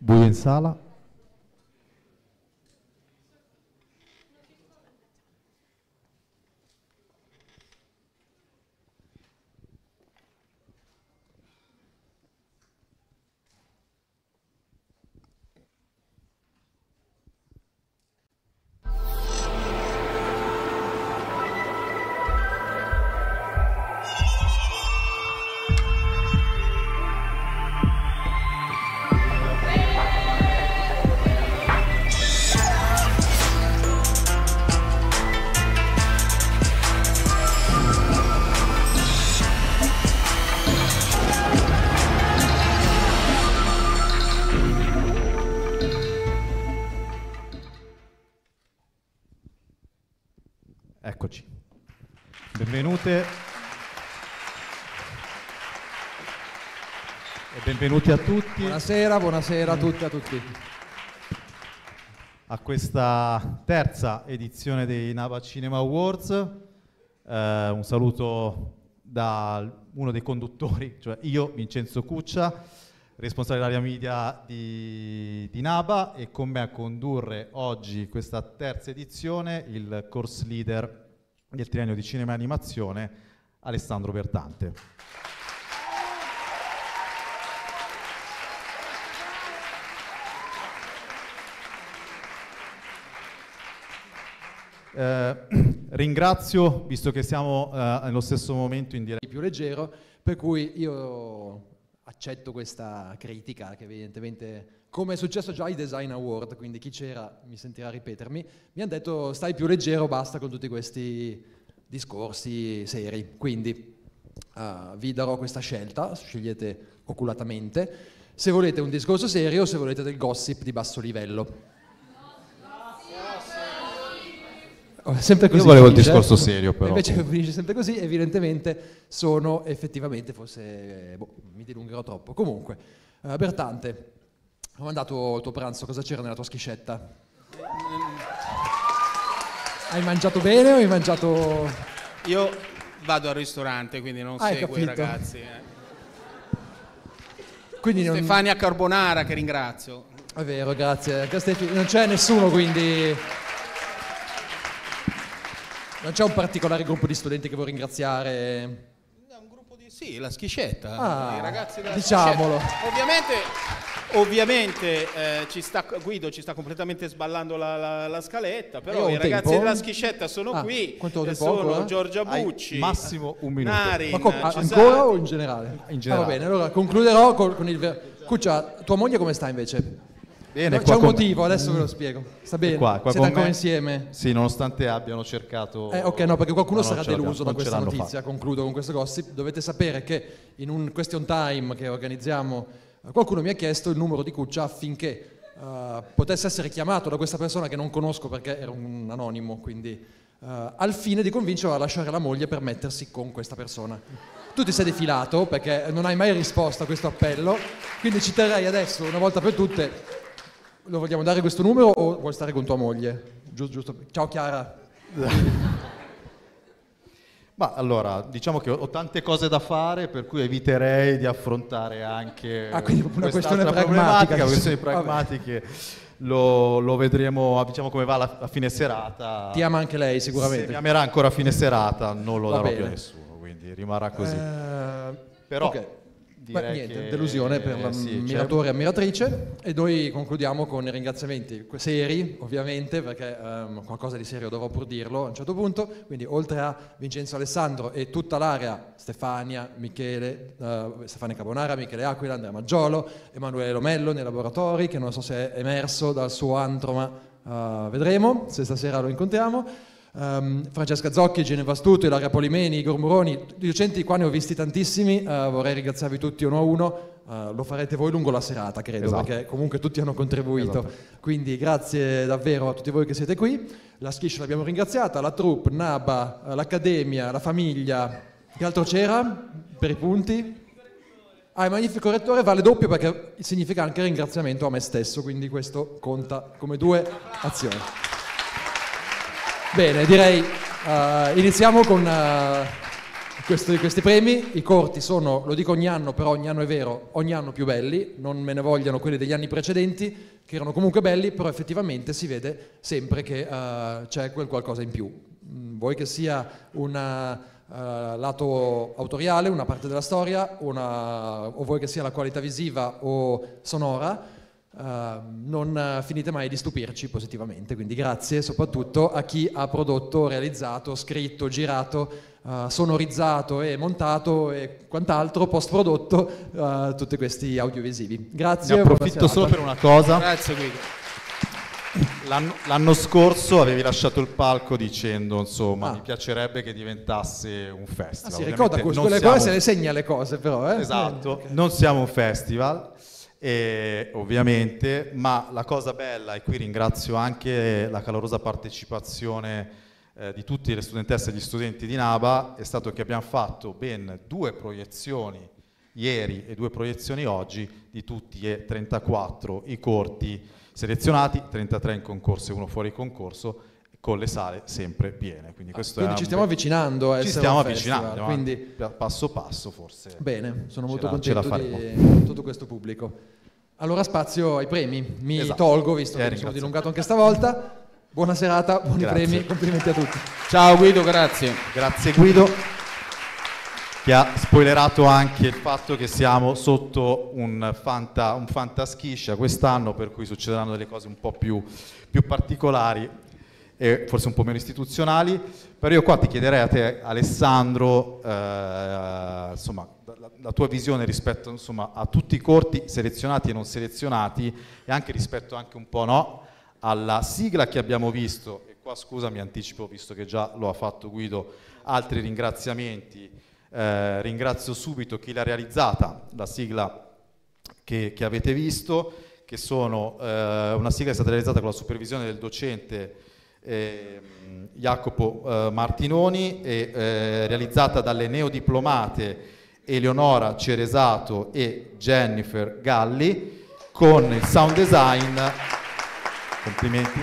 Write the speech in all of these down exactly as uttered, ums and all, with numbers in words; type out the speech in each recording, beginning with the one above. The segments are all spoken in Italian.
Buio in sala. Eccoci, benvenute e benvenuti a tutti. Buonasera, buonasera a tutti e a tutti. A questa terza edizione dei NABA Cinema Awards. Eh, un saluto da uno dei conduttori, cioè io, Vincenzo Cuccia, responsabile dell'area media di, di NABA, e con me a condurre oggi questa terza edizione il course leader del triennio di cinema e animazione, Alessandro Bertante. Eh, ringrazio, visto che siamo eh, nello stesso momento in diretta, più leggero, per cui io accetto questa critica che evidentemente, come è successo già ai Design Award, quindi chi c'era mi sentirà ripetermi, mi hanno detto stai più leggero, basta con tutti questi discorsi seri, quindi uh, vi darò questa scelta, scegliete oculatamente, se volete un discorso serio o se volete del gossip di basso livello. Sempre così. Io volevo il finisce, discorso serio, però. Invece finisce sempre così, evidentemente sono effettivamente, forse boh, mi dilungherò troppo. Comunque, uh, Bertante, ho mandato il tuo pranzo, cosa c'era nella tua schiscetta? Hai mangiato bene o hai mangiato... Io vado al ristorante, quindi non Hai seguo i capito. ragazzi. Eh. Quindi non... Stefania Carbonara, che ringrazio. È vero, grazie. Non c'è nessuno, quindi... Non c'è un particolare gruppo di studenti che vuoi ringraziare? È un gruppo di... Sì, la schiscetta. Ah, I ragazzi della diciamolo. schiscetta. Ovviamente, ovviamente eh, ci sta, Guido ci sta completamente sballando la, la, la scaletta, però Io ho i un ragazzi tempo? della schiscetta sono Ah, qui. quanto eh, tempo? sono Poco, eh? Giorgia Hai Bucci, massimo un minuto. Narin, Ma come, Cesati. ancora o in generale? In generale. Ah, va bene, allora concluderò con, con il... Ver... Cuccia, tua moglie come sta invece? Bene, No, qua c'è un con- motivo, adesso ve lo spiego. Sta bene? Qua, qua Siete con ancora me. insieme? Sì, nonostante abbiano cercato... Eh, ok, no, perché qualcuno No, non sarà ce l'abbiamo, deluso da non ce questa l'hanno notizia. fatta. Concludo con questo gossip. Dovete sapere che in un question time che organizziamo, eh, qualcuno mi ha chiesto il numero di Cuccia affinché eh, potesse essere chiamato da questa persona che non conosco perché era un anonimo, quindi eh, al fine di convincerlo a lasciare la moglie per mettersi con questa persona. Tu ti sei defilato perché non hai mai risposto a questo appello, quindi ci terrei adesso, una volta per tutte. Lo vogliamo dare questo numero o vuoi stare con tua moglie? Giusto, giusto. Ciao Chiara. Ma allora, diciamo che ho, ho tante cose da fare, per cui eviterei di affrontare anche Ah, quindi una questione quest'altra pragmatica. problematica, questioni Vabbè. pragmatiche. Lo, lo vedremo, diciamo, come va la, la fine serata. Ti ama anche lei Se sicuramente. mi amerà ancora a fine serata, non lo Va darò bene. più a nessuno, quindi rimarrà così. Eh, Però ok. Beh, direi niente, che- delusione per l'ammiratore e ammiratrice, e noi concludiamo con i ringraziamenti seri, ovviamente, perché ehm, qualcosa di serio dovrò pur dirlo a un certo punto, quindi oltre a Vincenzo Alessandro e tutta l'area, Stefania, Michele, eh, Stefania Carbonara, Michele Aquila, Andrea Maggiolo, Emanuele Lomello nei laboratori, che non so se è emerso dal suo antro, ma eh, vedremo se stasera lo incontriamo. Um, Francesca Zocchi, Geneva Astuto, Ilaria Polimeni, Igor Muroni, i docenti qua ne ho visti tantissimi, uh, vorrei ringraziarvi tutti uno a uno, uh, lo farete voi lungo la serata credo, Esatto. perché comunque tutti hanno contribuito, Esatto. quindi grazie davvero a tutti voi che siete qui. La Schish l'abbiamo ringraziata, la troupe, NABA, uh, l'Accademia, la famiglia, che altro c'era per i punti? Ah, il magnifico rettore vale doppio perché significa anche ringraziamento a me stesso, quindi questo conta come due azioni. Bene, direi uh, iniziamo con, uh, questi, questi premi. I corti sono, lo dico ogni anno, però ogni anno è vero, ogni anno più belli, non me ne vogliano quelli degli anni precedenti, che erano comunque belli, però effettivamente si vede sempre che uh, c'è quel qualcosa in più. Mm, vuoi che sia un uh, lato autoriale, una parte della storia, una, o vuoi che sia la qualità visiva o sonora, uh, non finite mai di stupirci positivamente. Quindi grazie soprattutto a chi ha prodotto, realizzato, scritto, girato, Uh, sonorizzato e montato e quant'altro post prodotto uh, tutti questi audiovisivi. Grazie. Ne approfitto solo per una cosa. Grazie Guido. L'anno, l'anno scorso avevi lasciato il palco dicendo, insomma, Ah. mi piacerebbe che diventasse un Ah, festival. si Ovviamente ricorda questo, non quelle siamo- cose se le segna le cose però. Eh? Esatto, Eh, ok. non siamo un festival, eh, ovviamente, ma la cosa bella, e qui ringrazio anche la calorosa partecipazione eh, di tutte le studentesse e gli studenti di Naba, è stato che abbiamo fatto ben due proiezioni ieri e due proiezioni oggi di tutti e trentaquattro i corti selezionati, trentatré in concorso e uno fuori concorso, con le sale sempre piene. Quindi, questo Quindi è ci un stiamo be- avvicinando a ci essere stiamo un festival, avvicinando, quindi pa- passo passo forse. bene, sono Ce molto la- ce la contento faremo. di tutto questo pubblico. Allora spazio ai premi, mi Esatto. tolgo visto Eh, che mi sono ringrazio. dilungato anche stavolta. Buona serata, buoni Grazie. premi, complimenti a tutti. Ciao Guido, grazie. Grazie Guido, che ha spoilerato anche il fatto che siamo sotto un, fanta, un fantaschiscia quest'anno, per cui succederanno delle cose un po' più, più particolari e forse un po' meno istituzionali. Però io qua ti chiederei a te, Alessandro, eh, insomma, la, la tua visione rispetto, insomma, a tutti i corti selezionati e non selezionati, e anche rispetto anche un po', no, alla sigla che abbiamo visto. E qua scusa, mi anticipo visto che già lo ha fatto Guido, altri ringraziamenti. Eh, ringrazio subito chi l'ha realizzata, la sigla che, che avete visto, che sono eh, una sigla che è stata realizzata con la supervisione del docente eh, Jacopo eh, Martinoni e eh, realizzata dalle neodiplomate Eleonora Ceresato e Jennifer Galli, con il sound design, complimenti,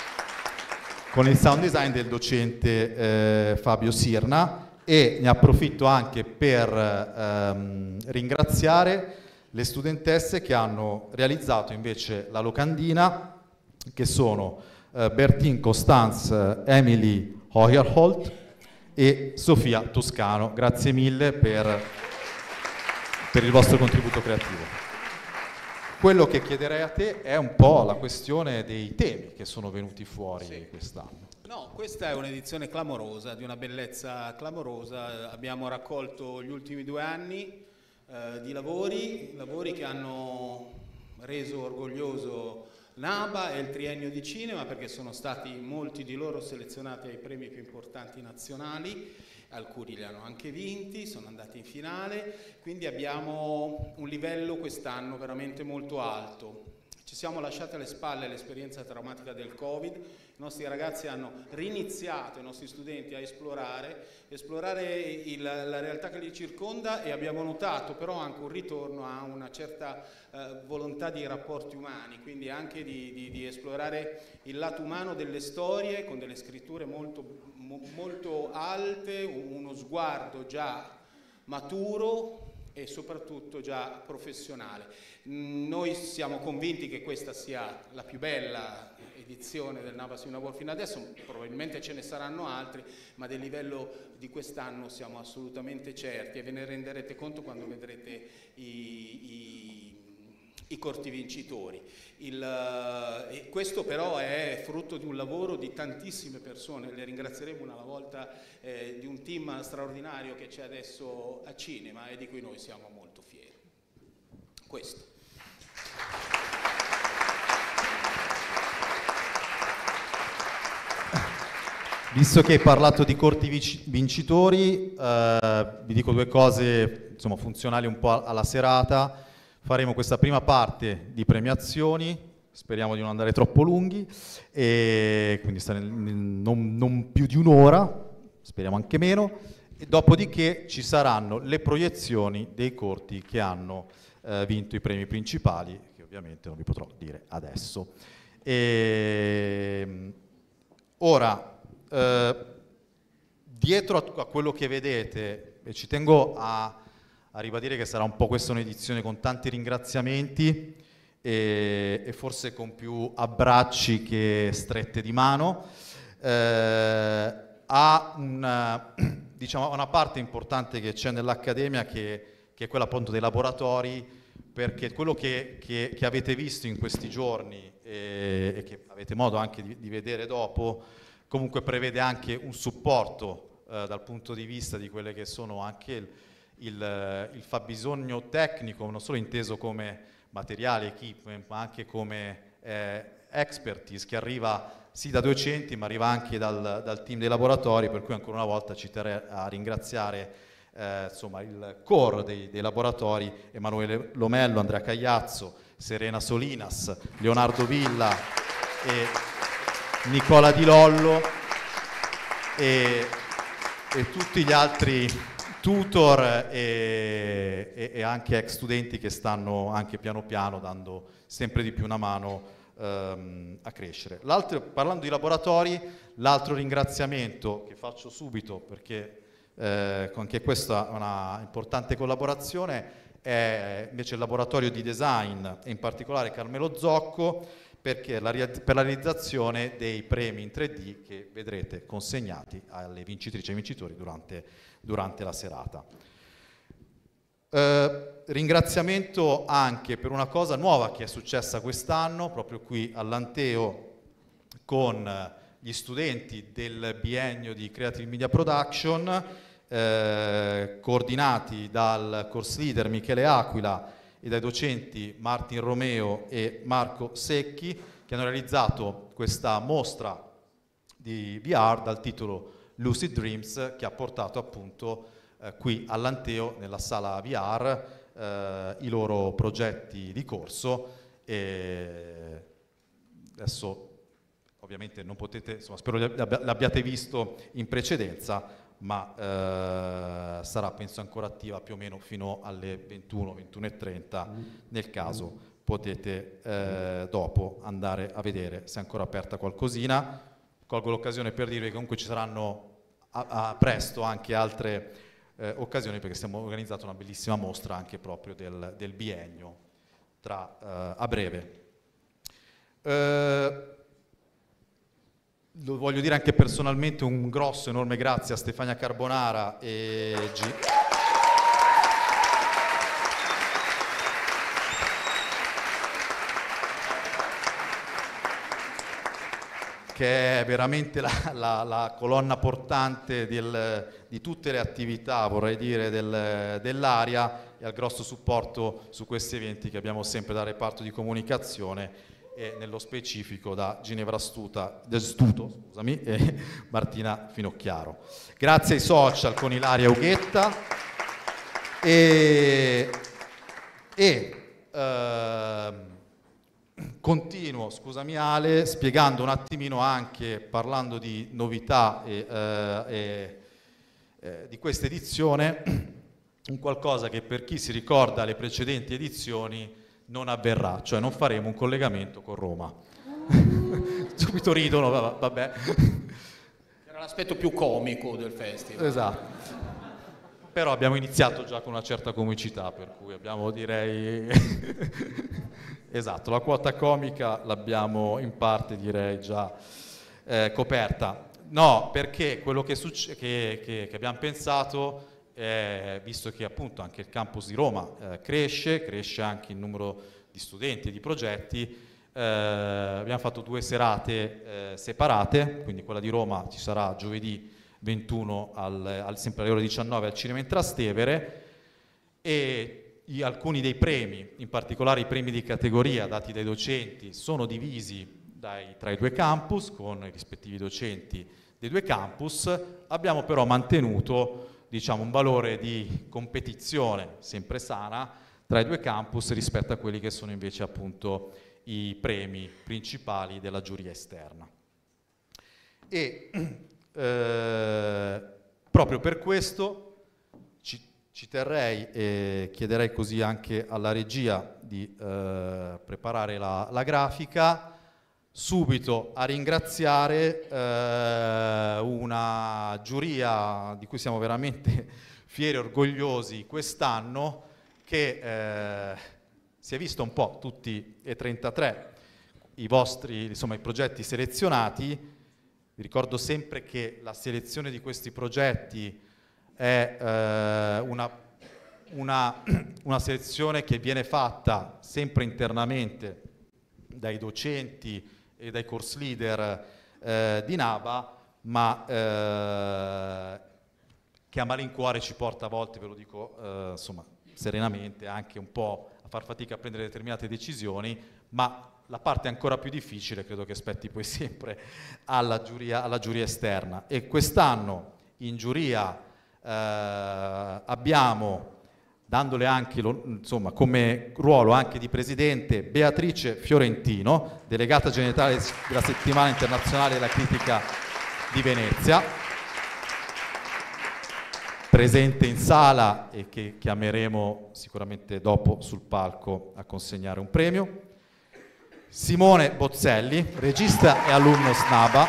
con il sound design del docente eh, Fabio Sirna. E ne approfitto anche per ehm, ringraziare le studentesse che hanno realizzato invece la locandina, che sono eh, Bertin Constance, Emily Hoyerholt e Sofia Toscano. Grazie mille per, per il vostro contributo creativo. Quello che chiederei a te è un po' la questione dei temi che sono venuti fuori Sì. quest'anno. No, questa è un'edizione clamorosa, di una bellezza clamorosa. Abbiamo raccolto gli ultimi due anni eh, di lavori, lavori che hanno reso orgoglioso Naba e il triennio di cinema, perché sono stati molti di loro selezionati ai premi più importanti nazionali, alcuni li hanno anche vinti, sono andati in finale, quindi abbiamo un livello quest'anno veramente molto alto. Ci siamo lasciati alle spalle l'esperienza traumatica del Covid, i nostri ragazzi hanno riniziato, i nostri studenti, a esplorare, esplorare il, la realtà che li circonda, e abbiamo notato però anche un ritorno a una certa eh, volontà di rapporti umani, quindi anche di, di, di esplorare il lato umano delle storie con delle scritture molto, mo, molto alte, uno sguardo già maturo e soprattutto già professionale. Noi siamo convinti che questa sia la più bella edizione del Naba Cinema Award fino adesso, probabilmente ce ne saranno altri, ma del livello di quest'anno siamo assolutamente certi, e ve ne renderete conto quando vedrete i, i, i corti vincitori. Il, e questo però è frutto di un lavoro di tantissime persone, le ringrazieremo una volta, eh, di un team straordinario che c'è adesso a Cinema e di cui noi siamo molto fieri. Questo. Visto che hai parlato di corti vici- vincitori, eh, vi dico due cose, insomma, funzionali un po' alla serata. Faremo questa prima parte di premiazioni, speriamo di non andare troppo lunghi, e quindi sta nel- nel- non, non più di un'ora, speriamo anche meno, e dopodiché ci saranno le proiezioni dei corti che hanno eh, vinto i premi principali, che ovviamente non vi potrò dire adesso. E, ora, Uh, dietro a, a quello che vedete e ci tengo a, a ribadire che sarà un po' questa un'edizione con tanti ringraziamenti e, e forse con più abbracci che strette di mano. Eh, ha una, diciamo, una parte importante che c'è nell'Accademia che, che è quella appunto dei laboratori, perché quello che, che, che avete visto in questi giorni e, e che avete modo anche di, di vedere dopo, comunque prevede anche un supporto eh, dal punto di vista di quelle che sono anche il, il, il fabbisogno tecnico, non solo inteso come materiali, equipment, ma anche come eh, expertise che arriva sì da docenti, ma arriva anche dal, dal team dei laboratori, per cui ancora una volta ci terrei a ringraziare eh, insomma, il core dei, dei laboratori, Emanuele Lomello, Andrea Cagliazzo, Serena Solinas, Leonardo Villa e Nicola Di Lollo e, e tutti gli altri tutor e, e, e anche ex studenti che stanno anche piano piano dando sempre di più una mano ehm, a crescere. L'altro, parlando di laboratori, l'altro ringraziamento che faccio subito, perché eh, anche questa è una importante collaborazione, è invece il laboratorio di design e in particolare Carmelo Zocco, perché la, per la realizzazione dei premi in tre D che vedrete consegnati alle vincitrici e vincitori durante, durante la serata. Eh, ringraziamento anche per una cosa nuova che è successa quest'anno, proprio qui all'Anteo, con gli studenti del biennio di Creative Media Production, eh, coordinati dal course leader Michele Aquila e dai docenti Martin Romeo e Marco Secchi, che hanno realizzato questa mostra di V R dal titolo Lucid Dreams, che ha portato appunto eh, qui all'Anteo, nella sala V R, eh, i loro progetti di corso. E adesso ovviamente non potete, insomma, spero l'abbiate visto in precedenza, ma eh, sarà penso ancora attiva più o meno fino alle ventuno, ventuno e trenta, nel caso potete eh, dopo andare a vedere se è ancora aperta qualcosina. Colgo l'occasione per dirvi che comunque ci saranno a, a presto anche altre eh, occasioni, perché stiamo organizzando una bellissima mostra anche proprio del, del biennio tra, eh, a breve. Eh, Lo voglio dire anche personalmente, un grosso, enorme grazie a Stefania Carbonara e G. che è veramente la, la, la colonna portante del, di tutte le attività, vorrei dire, del, dell'area, e al grosso supporto su questi eventi che abbiamo sempre dal reparto di comunicazione, e nello specifico da Ginevra Stuta, Stuto scusami, e Martina Finocchiaro. Grazie ai social con Ilaria Ughetta e, e eh, continuo, scusami Ale, spiegando un attimino anche, parlando di novità e, eh, e eh, di questa edizione, un qualcosa che per chi si ricorda le precedenti edizioni non avverrà, cioè non faremo un collegamento con Roma. Subito ridono, vabbè. Era l'aspetto più comico del festival. Esatto. Però abbiamo iniziato già con una certa comicità, per cui abbiamo, direi... esatto, la quota comica l'abbiamo in parte, direi, già eh, coperta. No, perché quello che, succe- che, che, che abbiamo pensato... Eh, visto che appunto anche il campus di Roma eh, cresce, cresce anche il numero di studenti e di progetti, eh, abbiamo fatto due serate eh, separate, quindi quella di Roma ci sarà giovedì ventuno al, al, sempre alle ore diciannove al Cinema in Trastevere, e i, alcuni dei premi, in particolare i premi di categoria dati dai docenti, sono divisi dai, tra i due campus con i rispettivi docenti dei due campus. Abbiamo però mantenuto, diciamo, un valore di competizione sempre sana tra i due campus rispetto a quelli che sono invece appunto i premi principali della giuria esterna. E eh, proprio per questo ci, ci terrei e chiederei così anche alla regia di eh, preparare la, la grafica, subito a ringraziare eh, una giuria di cui siamo veramente fieri e orgogliosi quest'anno che eh, si è visto un po' tutti e trentatré i vostri, insomma, i progetti selezionati. Vi ricordo sempre che la selezione di questi progetti è eh, una, una, una selezione che viene fatta sempre internamente dai docenti e dai course leader eh, di NABA, ma eh, che a malincuore ci porta a volte, ve lo dico eh, insomma, serenamente, anche un po' a far fatica a prendere determinate decisioni, ma la parte ancora più difficile credo che spetti poi sempre alla giuria, alla giuria esterna. E quest'anno in giuria eh, abbiamo, dandole anche lo, insomma, come ruolo anche di presidente, Beatrice Fiorentino, delegata generale della Settimana Internazionale della Critica di Venezia, presente in sala e che chiameremo sicuramente dopo sul palco a consegnare un premio. Simone Bozzelli, regista e alunno SNABA,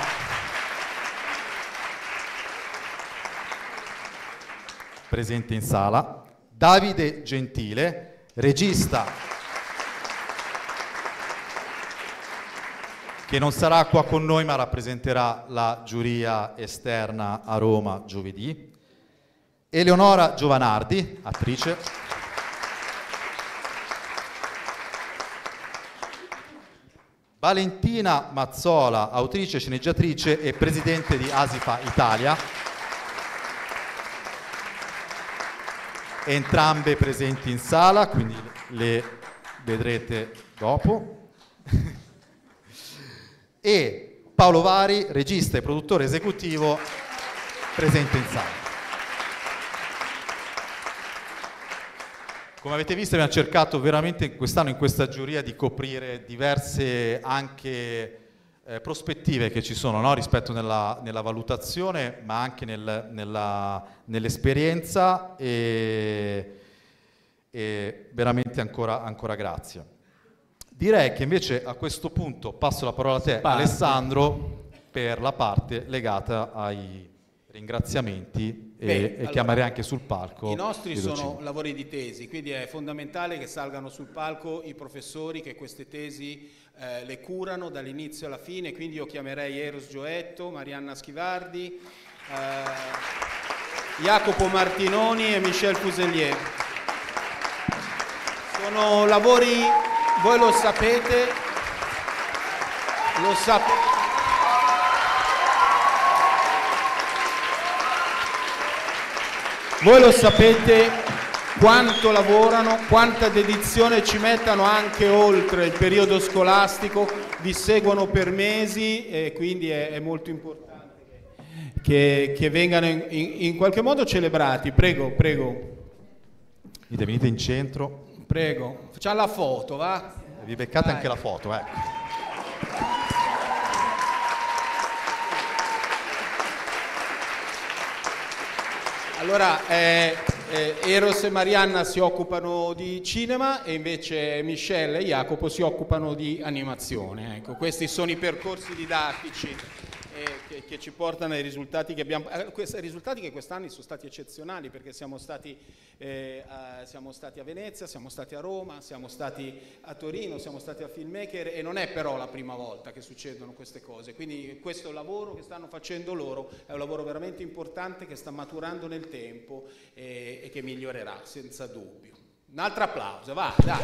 presente in sala. Davide Gentile, regista, che non sarà qua con noi ma rappresenterà la giuria esterna a Roma giovedì. Eleonora Giovanardi, attrice. Valentina Mazzola, autrice, sceneggiatrice e presidente di Asifa Italia. Entrambe presenti in sala, quindi le vedrete dopo. E Paolo Vari, regista e produttore esecutivo, presente in sala. Come avete visto abbiamo cercato veramente quest'anno in questa giuria di coprire diverse anche eh, prospettive che ci sono, no? Rispetto nella, nella valutazione ma anche nel, nella, nell'esperienza e, e veramente ancora, ancora grazie. Direi che invece a questo punto passo la parola a te, Parte. Alessandro, per la parte legata ai ringraziamenti e, Beh, e allora, chiamare anche sul palco i nostri i sono docenti. lavori di tesi, quindi è fondamentale che salgano sul palco i professori che queste tesi eh, le curano dall'inizio alla fine, quindi io chiamerei Eros Gioetto, Marianna Schivardi, eh, Jacopo Martinoni e Michel Fuselier. Sono lavori, voi lo sapete, lo sapete. Voi lo sapete quanto lavorano, quanta dedizione ci mettono anche oltre il periodo scolastico, vi seguono per mesi e quindi è, è molto importante che, che vengano in, in, in qualche modo celebrati. Prego, prego. Venite, venite in centro. Prego. Facciamo la foto, va? Vi beccate Dai. anche la foto, eh. Allora, eh, eh, Eros e Marianna si occupano di cinema e invece Michelle e Jacopo si occupano di animazione. Ecco, questi sono i percorsi didattici eh, che, che ci portano ai risultati che abbiamo. Eh, questi, risultati che quest'anno sono stati eccezionali perché siamo stati, eh, a, siamo stati a Venezia, siamo stati a Roma, siamo stati a Torino, siamo stati a Filmmaker e non è però la prima volta che succedono queste cose. Quindi questo lavoro che stanno facendo loro è un lavoro veramente importante che sta maturando nel tempo e, e che migliorerà senza dubbio. Un altro applauso, va, dai.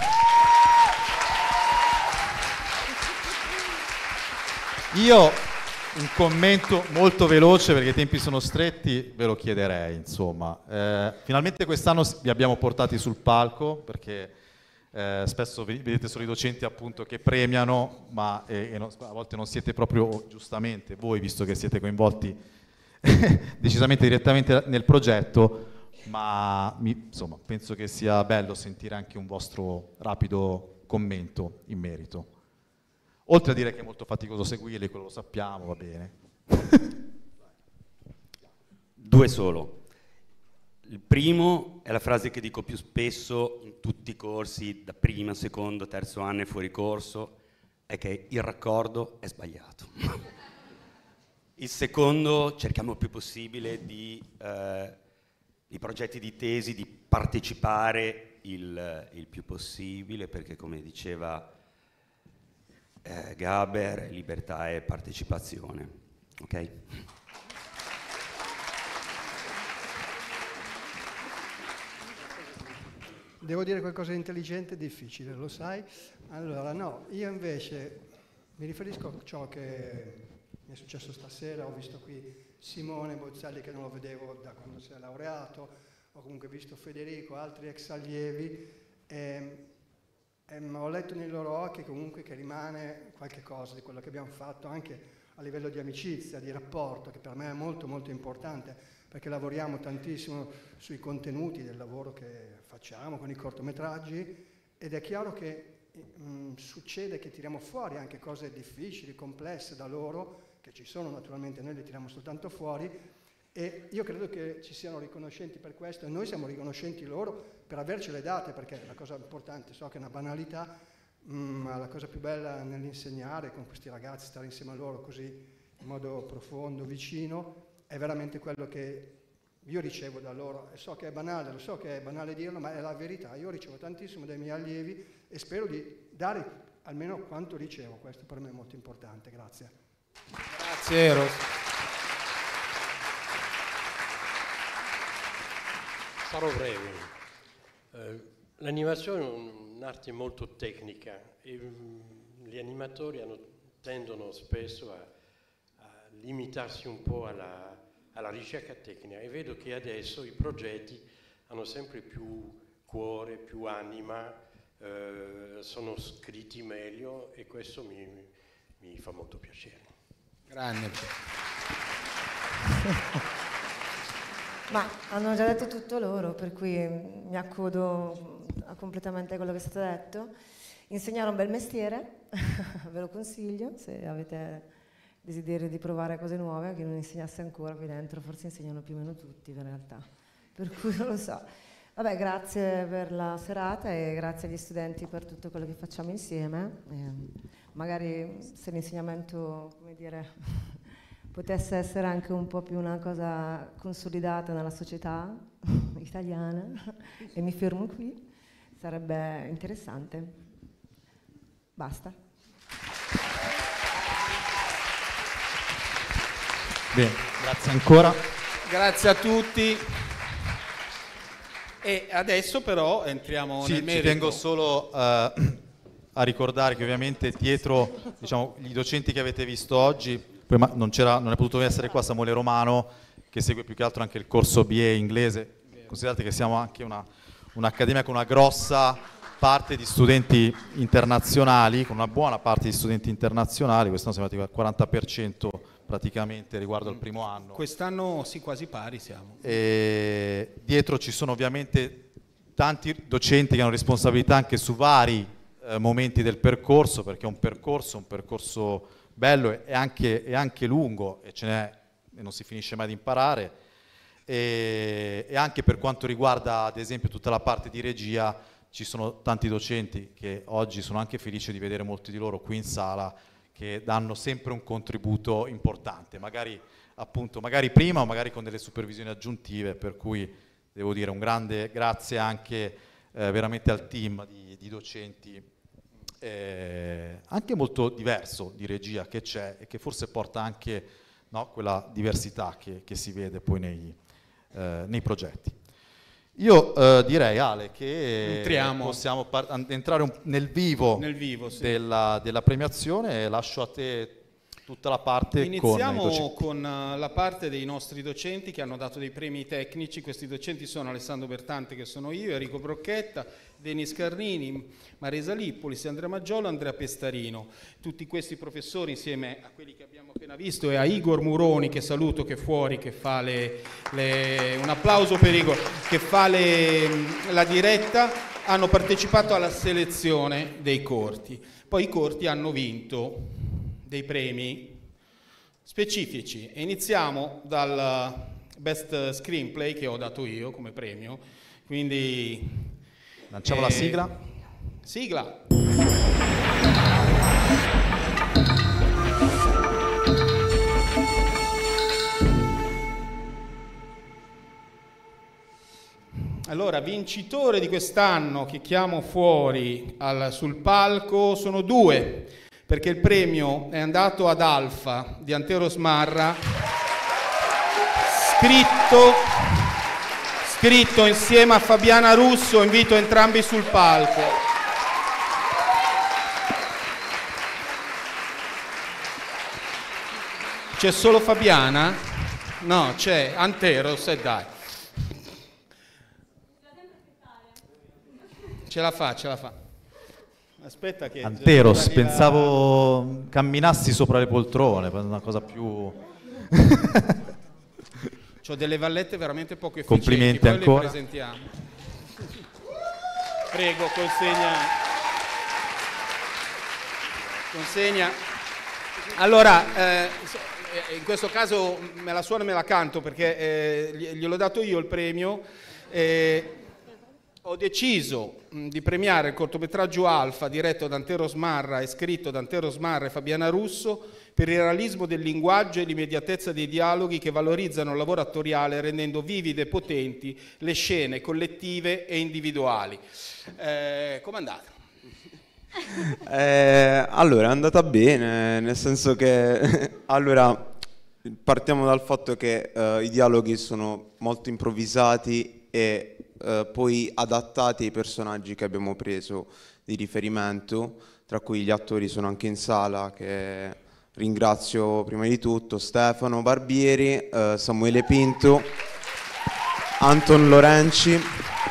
Io un commento molto veloce perché i tempi sono stretti, ve lo chiederei, insomma. Eh, finalmente quest'anno vi abbiamo portati sul palco perché eh, spesso vedete solo i docenti appunto che premiano, ma eh, e no, a volte non siete proprio giustamente voi, visto che siete coinvolti decisamente direttamente nel progetto, ma mi, insomma, penso che sia bello sentire anche un vostro rapido commento in merito. Oltre a dire che è molto faticoso seguirli, quello lo sappiamo, va bene. Due solo. Il primo è la frase che dico più spesso in tutti i corsi, da prima, secondo, terzo anno e fuori corso, è che il raccordo è sbagliato. Il secondo, cerchiamo il più possibile di eh, i progetti di tesi, di partecipare il, il più possibile, perché come diceva eh, Gaber, libertà e partecipazione. Ok? Devo dire qualcosa di intelligente e difficile, lo sai? Allora, no, io invece mi riferisco a ciò che mi è successo stasera. Ho visto qui Simone Bozzelli, che non lo vedevo da quando si è laureato, ho comunque visto Federico, altri ex allievi, e, e ho letto nei loro occhi comunque che rimane qualche cosa di quello che abbiamo fatto, anche a livello di amicizia, di rapporto, che per me è molto molto importante, perché lavoriamo tantissimo sui contenuti del lavoro che facciamo con i cortometraggi, ed è chiaro che mh, succede che tiriamo fuori anche cose difficili, complesse da loro, che ci sono naturalmente, noi le tiriamo soltanto fuori, e io credo che ci siano riconoscenti per questo, e noi siamo riconoscenti loro per avercele date, perché la cosa importante, so che è una banalità, ma la cosa più bella nell'insegnare con questi ragazzi, stare insieme a loro così in modo profondo, vicino, è veramente quello che io ricevo da loro. E so che è banale, lo so che è banale dirlo, ma è la verità. Io ricevo tantissimo dai miei allievi e spero di dare almeno quanto ricevo. Questo per me è molto importante. Grazie. Grazie Eros. Sarò breve. Eh, l'animazione è un'arte molto tecnica e um, gli animatori hanno, tendono spesso a, a limitarsi un po' alla, alla ricerca tecnica, e vedo che adesso i progetti hanno sempre più cuore, più anima, eh, sono scritti meglio, e questo mi, mi fa molto piacere. Grande. Ma hanno già detto tutto loro, per cui mi accodo a completamente quello che è stato detto. Insegnare è un bel mestiere, ve lo consiglio, se avete desiderio di provare cose nuove. Chi non insegnasse ancora qui dentro, forse insegnano più o meno tutti in realtà, per cui non lo so. Vabbè, grazie per la serata e grazie agli studenti per tutto quello che facciamo insieme. E magari se l'insegnamento, come dire, potesse essere anche un po' più una cosa consolidata nella società italiana, e mi fermo qui, sarebbe interessante. Basta. Bene, grazie ancora. Grazie a tutti. E adesso però entriamo Sì, nel ci merito. tengo solo uh, a ricordare che ovviamente dietro, diciamo, gli docenti che avete visto oggi, prima non, c'era, non è potuto essere qua Samuele Romano, che segue più che altro anche il corso B A inglese. Considerate che siamo anche una, un'accademia con una grossa parte di studenti internazionali, con una buona parte di studenti internazionali, quest'anno siamo arrivati al quaranta per cento praticamente riguardo al primo anno. Quest'anno sì, quasi pari siamo. E dietro ci sono ovviamente tanti docenti che hanno responsabilità anche su vari eh, momenti del percorso, perché è un percorso, un percorso bello e anche, e anche lungo, e ce n'è, e non si finisce mai di imparare, e, e anche per quanto riguarda ad esempio tutta la parte di regia, ci sono tanti docenti che oggi sono anche felice di vedere molti di loro qui in sala, che danno sempre un contributo importante, magari appunto magari prima o magari con delle supervisioni aggiuntive, per cui devo dire un grande grazie anche eh, veramente al team di, di docenti eh, anche molto diverso di regia che c'è, e che forse porta anche, no, quella diversità che, che si vede poi nei, eh, nei progetti. Io eh, direi, Ale, che Entriamo. possiamo par- entrare un, nel vivo, Nel vivo, sì. della, della premiazione, e lascio a te tutta la parte Iniziamo con i docenti. con uh, la parte dei nostri docenti che hanno dato dei premi tecnici. Questi docenti sono Alessandro Bertante, che sono io, Enrico Brocchetta, Denis Carnini, Marisa Lippolis, Andrea Maggiolo, Andrea Pestarino. Tutti questi professori, insieme a quelli che abbiamo appena visto e a Igor Muroni, che saluto, che è fuori, che fa le, le, un applauso per Igor, che fa le, la diretta, hanno partecipato alla selezione dei corti. Poi i corti hanno vinto dei premi specifici, e iniziamo dal Best Screenplay che ho dato io come premio, quindi lanciamo eh, la sigla. Sigla. Allora, vincitore di quest'anno che chiamo fuori al, sul palco sono due, perché il premio è andato ad Alfa di Antero Smarra, scritto, scritto insieme a Fabiana Russo. Invito entrambi sul palco. C'è solo Fabiana? No, c'è Anteros, e dai. Ce la fa, ce la fa. Aspetta che... Anteros, pensavo camminassi sopra le poltrone, una cosa più... C'ho delle vallette veramente poco efficienti. Complimenti poi ancora. Le presentiamo. Prego, consegna. Consegna. Allora, eh, in questo caso me la suono e me la canto, perché eh, gliel'ho dato io il premio. Eh, Ho deciso mh, di premiare il cortometraggio Alfa, diretto da Antero Smarra e scritto da Antero Smarra e Fabiana Russo, per il realismo del linguaggio e l'immediatezza dei dialoghi che valorizzano il lavoro attoriale, rendendo vivide e potenti le scene collettive e individuali. Eh, com'è andata? Eh, allora, è andata bene, nel senso che allora partiamo dal fatto che eh, i dialoghi sono molto improvvisati e Uh, poi adattati ai personaggi che abbiamo preso di riferimento, tra cui gli attori sono anche in sala, che ringrazio prima di tutto: Stefano Barbieri, uh, Samuele Pinto, Anton Lorenci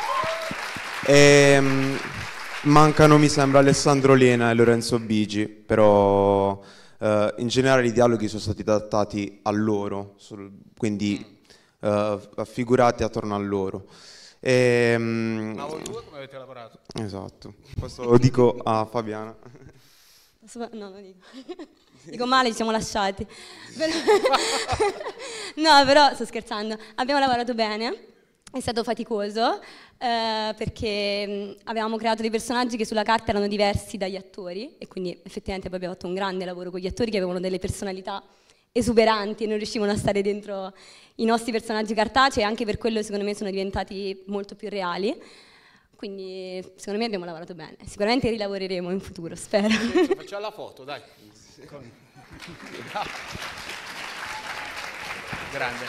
e um, mancano, mi sembra, Alessandro Lena e Lorenzo Bigi, però uh, in generale i dialoghi sono stati adattati a loro, sul, quindi uh, affigurati attorno a loro. E, Ma voi due come avete lavorato? Esatto, questo lo dico a Fabiana. No, non dico. Dico male, ci siamo lasciati. Però... no, però sto scherzando. Abbiamo lavorato bene, è stato faticoso, eh, perché mh, avevamo creato dei personaggi che sulla carta erano diversi dagli attori, e quindi effettivamente poi abbiamo fatto un grande lavoro con gli attori che avevano delle personalità esuberanti e non riuscivano a stare dentro i nostri personaggi cartacei, e anche per quello secondo me sono diventati molto più reali. Quindi secondo me abbiamo lavorato bene, sicuramente rilavoreremo in futuro, spero. Facciamo la foto, dai. Grande.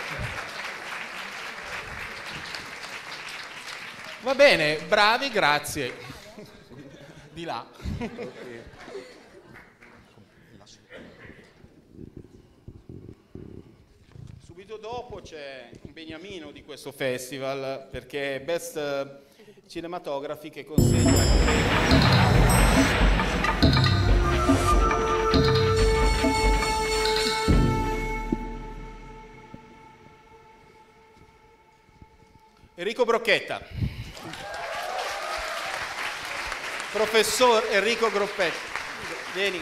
Va bene, bravi, grazie. Di là. Subito dopo c'è un beniamino di questo festival, perché è Best Cinematography che consegna. Enrico Brocchetta. Professor Enrico Groppetta. Vieni.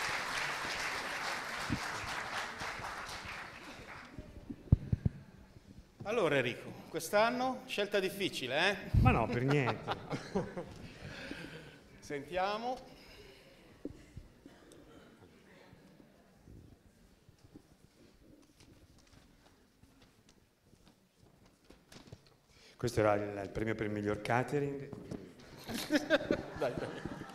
Allora Enrico, quest'anno scelta difficile, eh? Ma no, per niente. Sentiamo. Questo era il, il premio per il miglior catering. Dai, dai.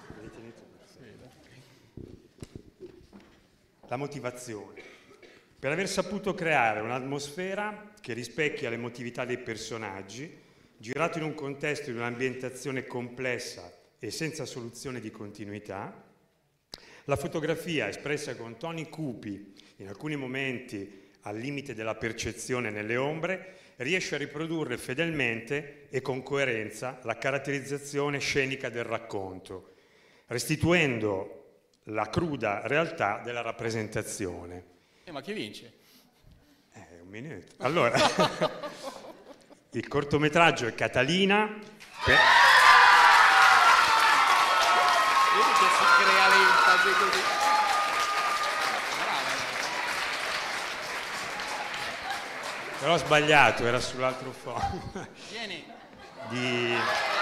La motivazione. Per aver saputo creare un'atmosfera che rispecchia l'emotività dei personaggi, girato in un contesto di un'ambientazione complessa e senza soluzione di continuità. La fotografia, espressa con toni cupi, in alcuni momenti al limite della percezione nelle ombre, riesce a riprodurre fedelmente e con coerenza la caratterizzazione scenica del racconto, restituendo la cruda realtà della rappresentazione. Eh, ma chi vince? Eh, un minuto. Allora, il cortometraggio è Catalina. Per... Vedi che si crea l'enfasi così. Però ho sbagliato, era sull'altro fondo. Vieni. Di...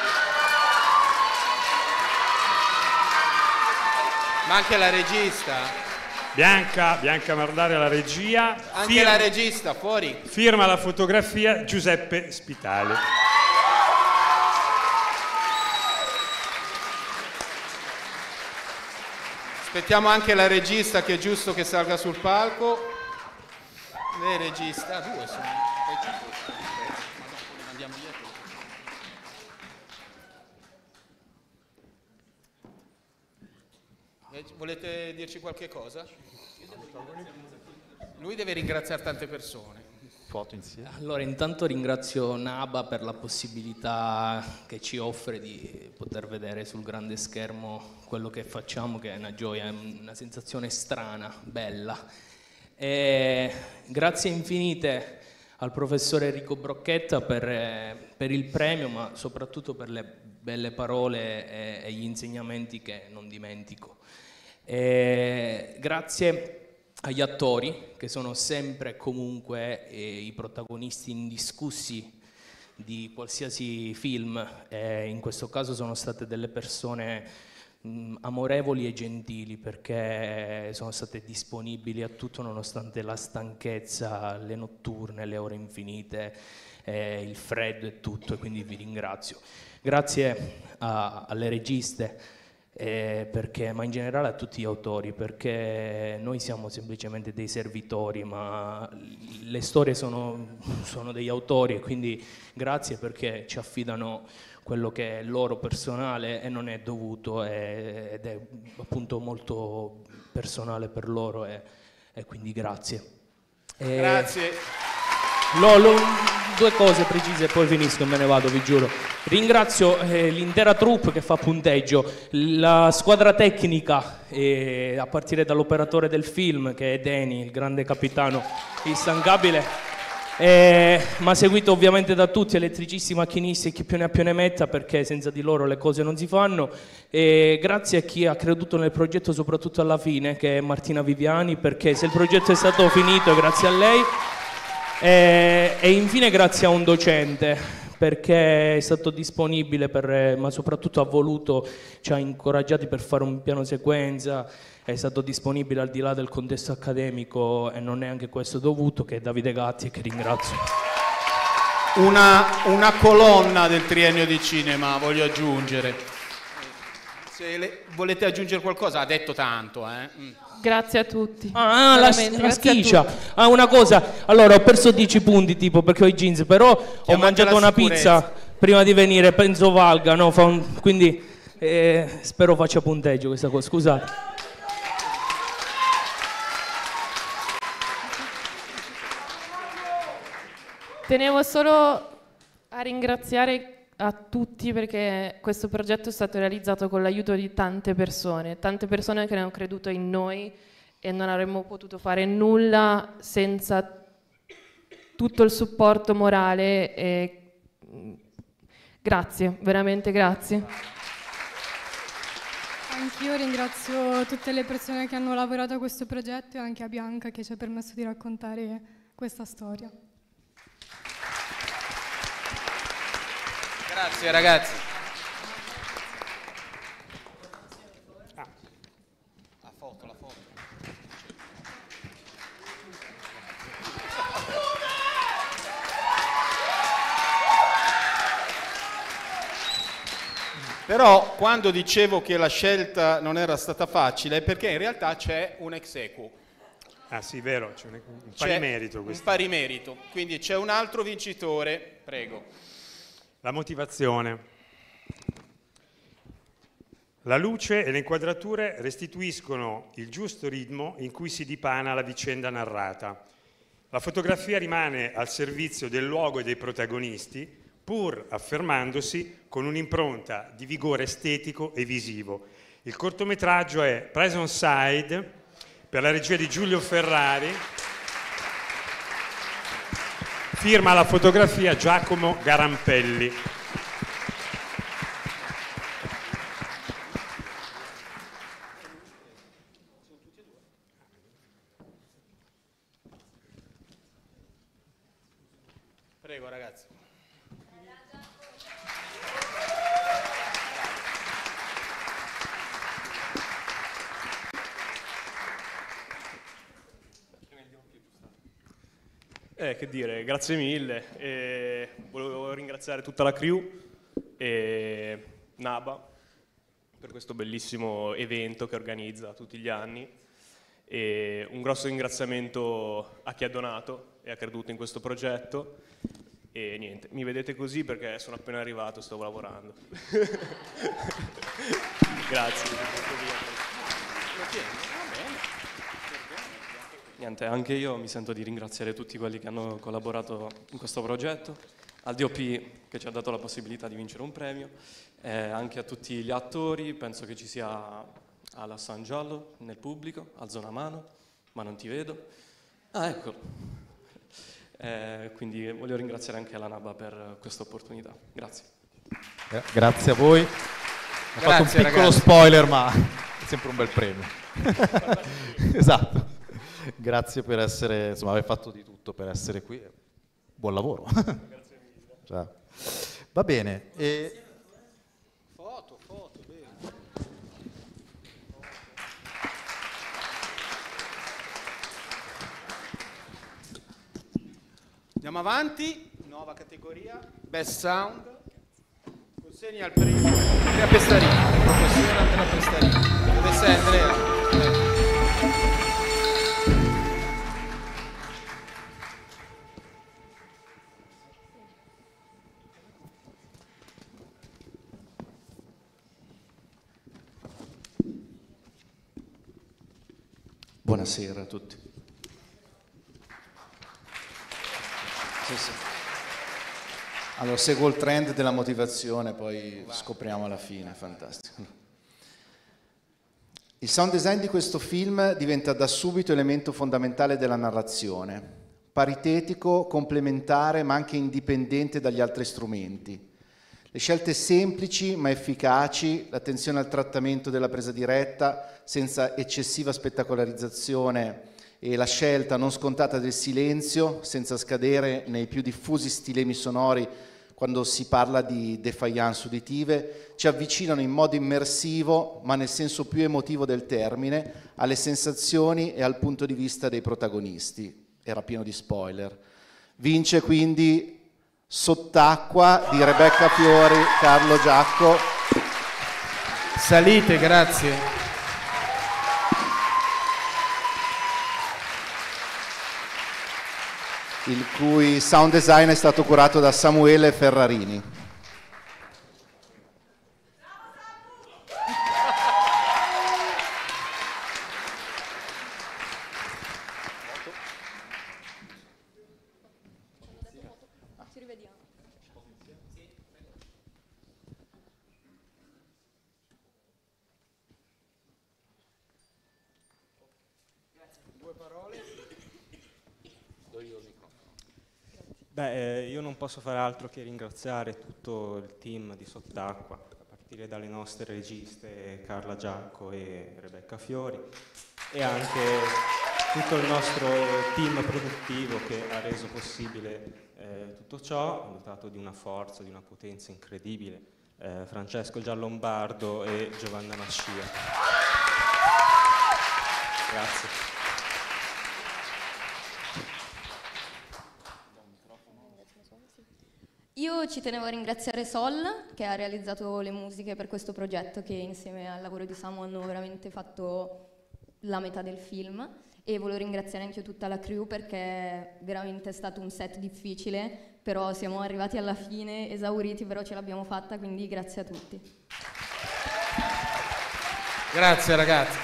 Ma anche la regista. Bianca, Bianca Mardare alla regia. Anche firma, la regista, fuori. Firma la fotografia Giuseppe Spitali. Aspettiamo anche la regista, che è giusto che salga sul palco. Le regista, due sono. Andiamo dietro. Volete dirci qualche cosa? Lui deve ringraziare tante persone. Foto insieme. Allora, intanto ringrazio Naba per la possibilità che ci offre di poter vedere sul grande schermo quello che facciamo, che è una gioia, è una sensazione strana, bella. E grazie infinite al professore Enrico Brocchetta per, per il premio, ma soprattutto per le belle parole e, e gli insegnamenti che non dimentico. E grazie agli attori, che sono sempre e comunque eh, i protagonisti indiscussi di qualsiasi film, e in questo caso sono state delle persone mh, amorevoli e gentili, perché sono state disponibili a tutto nonostante la stanchezza, le notturne, le ore infinite, eh, il freddo e tutto, e quindi vi ringrazio. Grazie a, alle registe, Eh, perché, ma in generale a tutti gli autori, perché noi siamo semplicemente dei servitori, ma le storie sono, sono degli autori, e quindi grazie, perché ci affidano quello che è loro personale e non è dovuto, e, ed è appunto molto personale per loro, e, e quindi grazie. E Grazie. lo, lo, due cose precise e poi finisco e me ne vado, vi giuro. Ringrazio eh, l'intera troupe che fa punteggio, la squadra tecnica, eh, a partire dall'operatore del film, che è Deni, il grande capitano instancabile, eh, ma seguito ovviamente da tutti, elettricisti, macchinisti e chi più ne ha più ne metta, perché senza di loro le cose non si fanno. E grazie a chi ha creduto nel progetto, soprattutto alla fine, che è Martina Viviani, perché se il progetto è stato finito è grazie a lei. E, e infine grazie a un docente, perché è stato disponibile, per, ma soprattutto ha voluto, ci ha incoraggiati per fare un piano sequenza, è stato disponibile al di là del contesto accademico, e non è anche questo dovuto, che è Davide Gatti, che ringrazio. Una, una colonna del triennio di cinema, voglio aggiungere. Se le, volete aggiungere qualcosa? Ha detto tanto, eh? Mm. Grazie a tutti. Ah, la, la schiccia. Ah, una cosa, allora ho perso dieci punti tipo perché ho i jeans, però ho mangiato una pizza prima di venire, penso valga, no? Fa un, quindi eh, spero faccia punteggio questa cosa, scusate. Tenevo solo a ringraziare a tutti, perché questo progetto è stato realizzato con l'aiuto di tante persone, tante persone che hanno creduto in noi, e non avremmo potuto fare nulla senza tutto il supporto morale. E grazie, veramente grazie. Anch'io ringrazio tutte le persone che hanno lavorato a questo progetto, e anche a Bianca, che ci ha permesso di raccontare questa storia. Grazie ragazzi. Ah. La foto, la foto. Però quando dicevo che la scelta non era stata facile, è perché in realtà c'è un ex equo. Ah sì, vero, c'è un, un pari merito questo. Un pari merito, quindi c'è un altro vincitore, prego. La motivazione. La luce e le inquadrature restituiscono il giusto ritmo in cui si dipana la vicenda narrata. La fotografia rimane al servizio del luogo e dei protagonisti, pur affermandosi con un'impronta di vigore estetico e visivo. Il cortometraggio è Press on Side, per la regia di Giulio Ferrari. Firma la fotografia Giacomo Garampelli. Prego ragazzi. Eh, che dire, grazie mille. E volevo ringraziare tutta la crew e Naba per questo bellissimo evento che organizza tutti gli anni, e un grosso ringraziamento a chi ha donato e ha creduto in questo progetto. E niente, mi vedete così perché sono appena arrivato, stavo lavorando. Grazie. Niente, anche io mi sento di ringraziare tutti quelli che hanno collaborato in questo progetto, al D O P che ci ha dato la possibilità di vincere un premio, eh, anche a tutti gli attori. Penso che ci sia alla San Giallo nel pubblico, alzo una mano, ma non ti vedo. Ah, eccolo. Eh, quindi voglio ringraziare anche la NABA per questa opportunità. Grazie. Gra- grazie a voi. Ho Grazie, fatto un piccolo ragazzi. spoiler, ma è sempre un bel premio. Esatto. Grazie per essere, insomma, aver fatto di tutto per essere qui. Buon lavoro. Grazie mille. Ciao. Va bene. E... Foto, foto, bene. Andiamo avanti, nuova categoria, Best Sound. Consegna il premio Andrea Pestarini, professore Andrea Pestarini. Dove sei, Andrea? Buonasera a tutti. Sì, sì. Allora, seguo il trend della motivazione, poi scopriamo alla fine, fantastico. Il sound design di questo film diventa da subito elemento fondamentale della narrazione, paritetico, complementare, ma anche indipendente dagli altri strumenti. Le scelte semplici ma efficaci, l'attenzione al trattamento della presa diretta senza eccessiva spettacolarizzazione e la scelta non scontata del silenzio senza scadere nei più diffusi stilemi sonori quando si parla di defiance uditive, ci avvicinano in modo immersivo, ma nel senso più emotivo del termine, alle sensazioni e al punto di vista dei protagonisti. Era pieno di spoiler. Vince quindi Sott'acqua di Rebecca Fiori, Carlo Giacco. Salite, grazie. Il cui sound design è stato curato da Samuele Ferrarini. Beh, eh, io non posso fare altro che ringraziare tutto il team di Sott'acqua, a partire dalle nostre registe Carla Giacco e Rebecca Fiori, e anche tutto il nostro team produttivo che ha reso possibile eh, tutto ciò, dotato di una forza, di una potenza incredibile, eh, Francesco Giallombardo e Giovanna Mascia. Grazie. Io ci tenevo a ringraziare Sol, che ha realizzato le musiche per questo progetto, che insieme al lavoro di Samu hanno veramente fatto la metà del film, e volevo ringraziare anche tutta la crew perché veramente è stato un set difficile, però siamo arrivati alla fine esauriti, però ce l'abbiamo fatta, quindi grazie a tutti. Grazie ragazzi.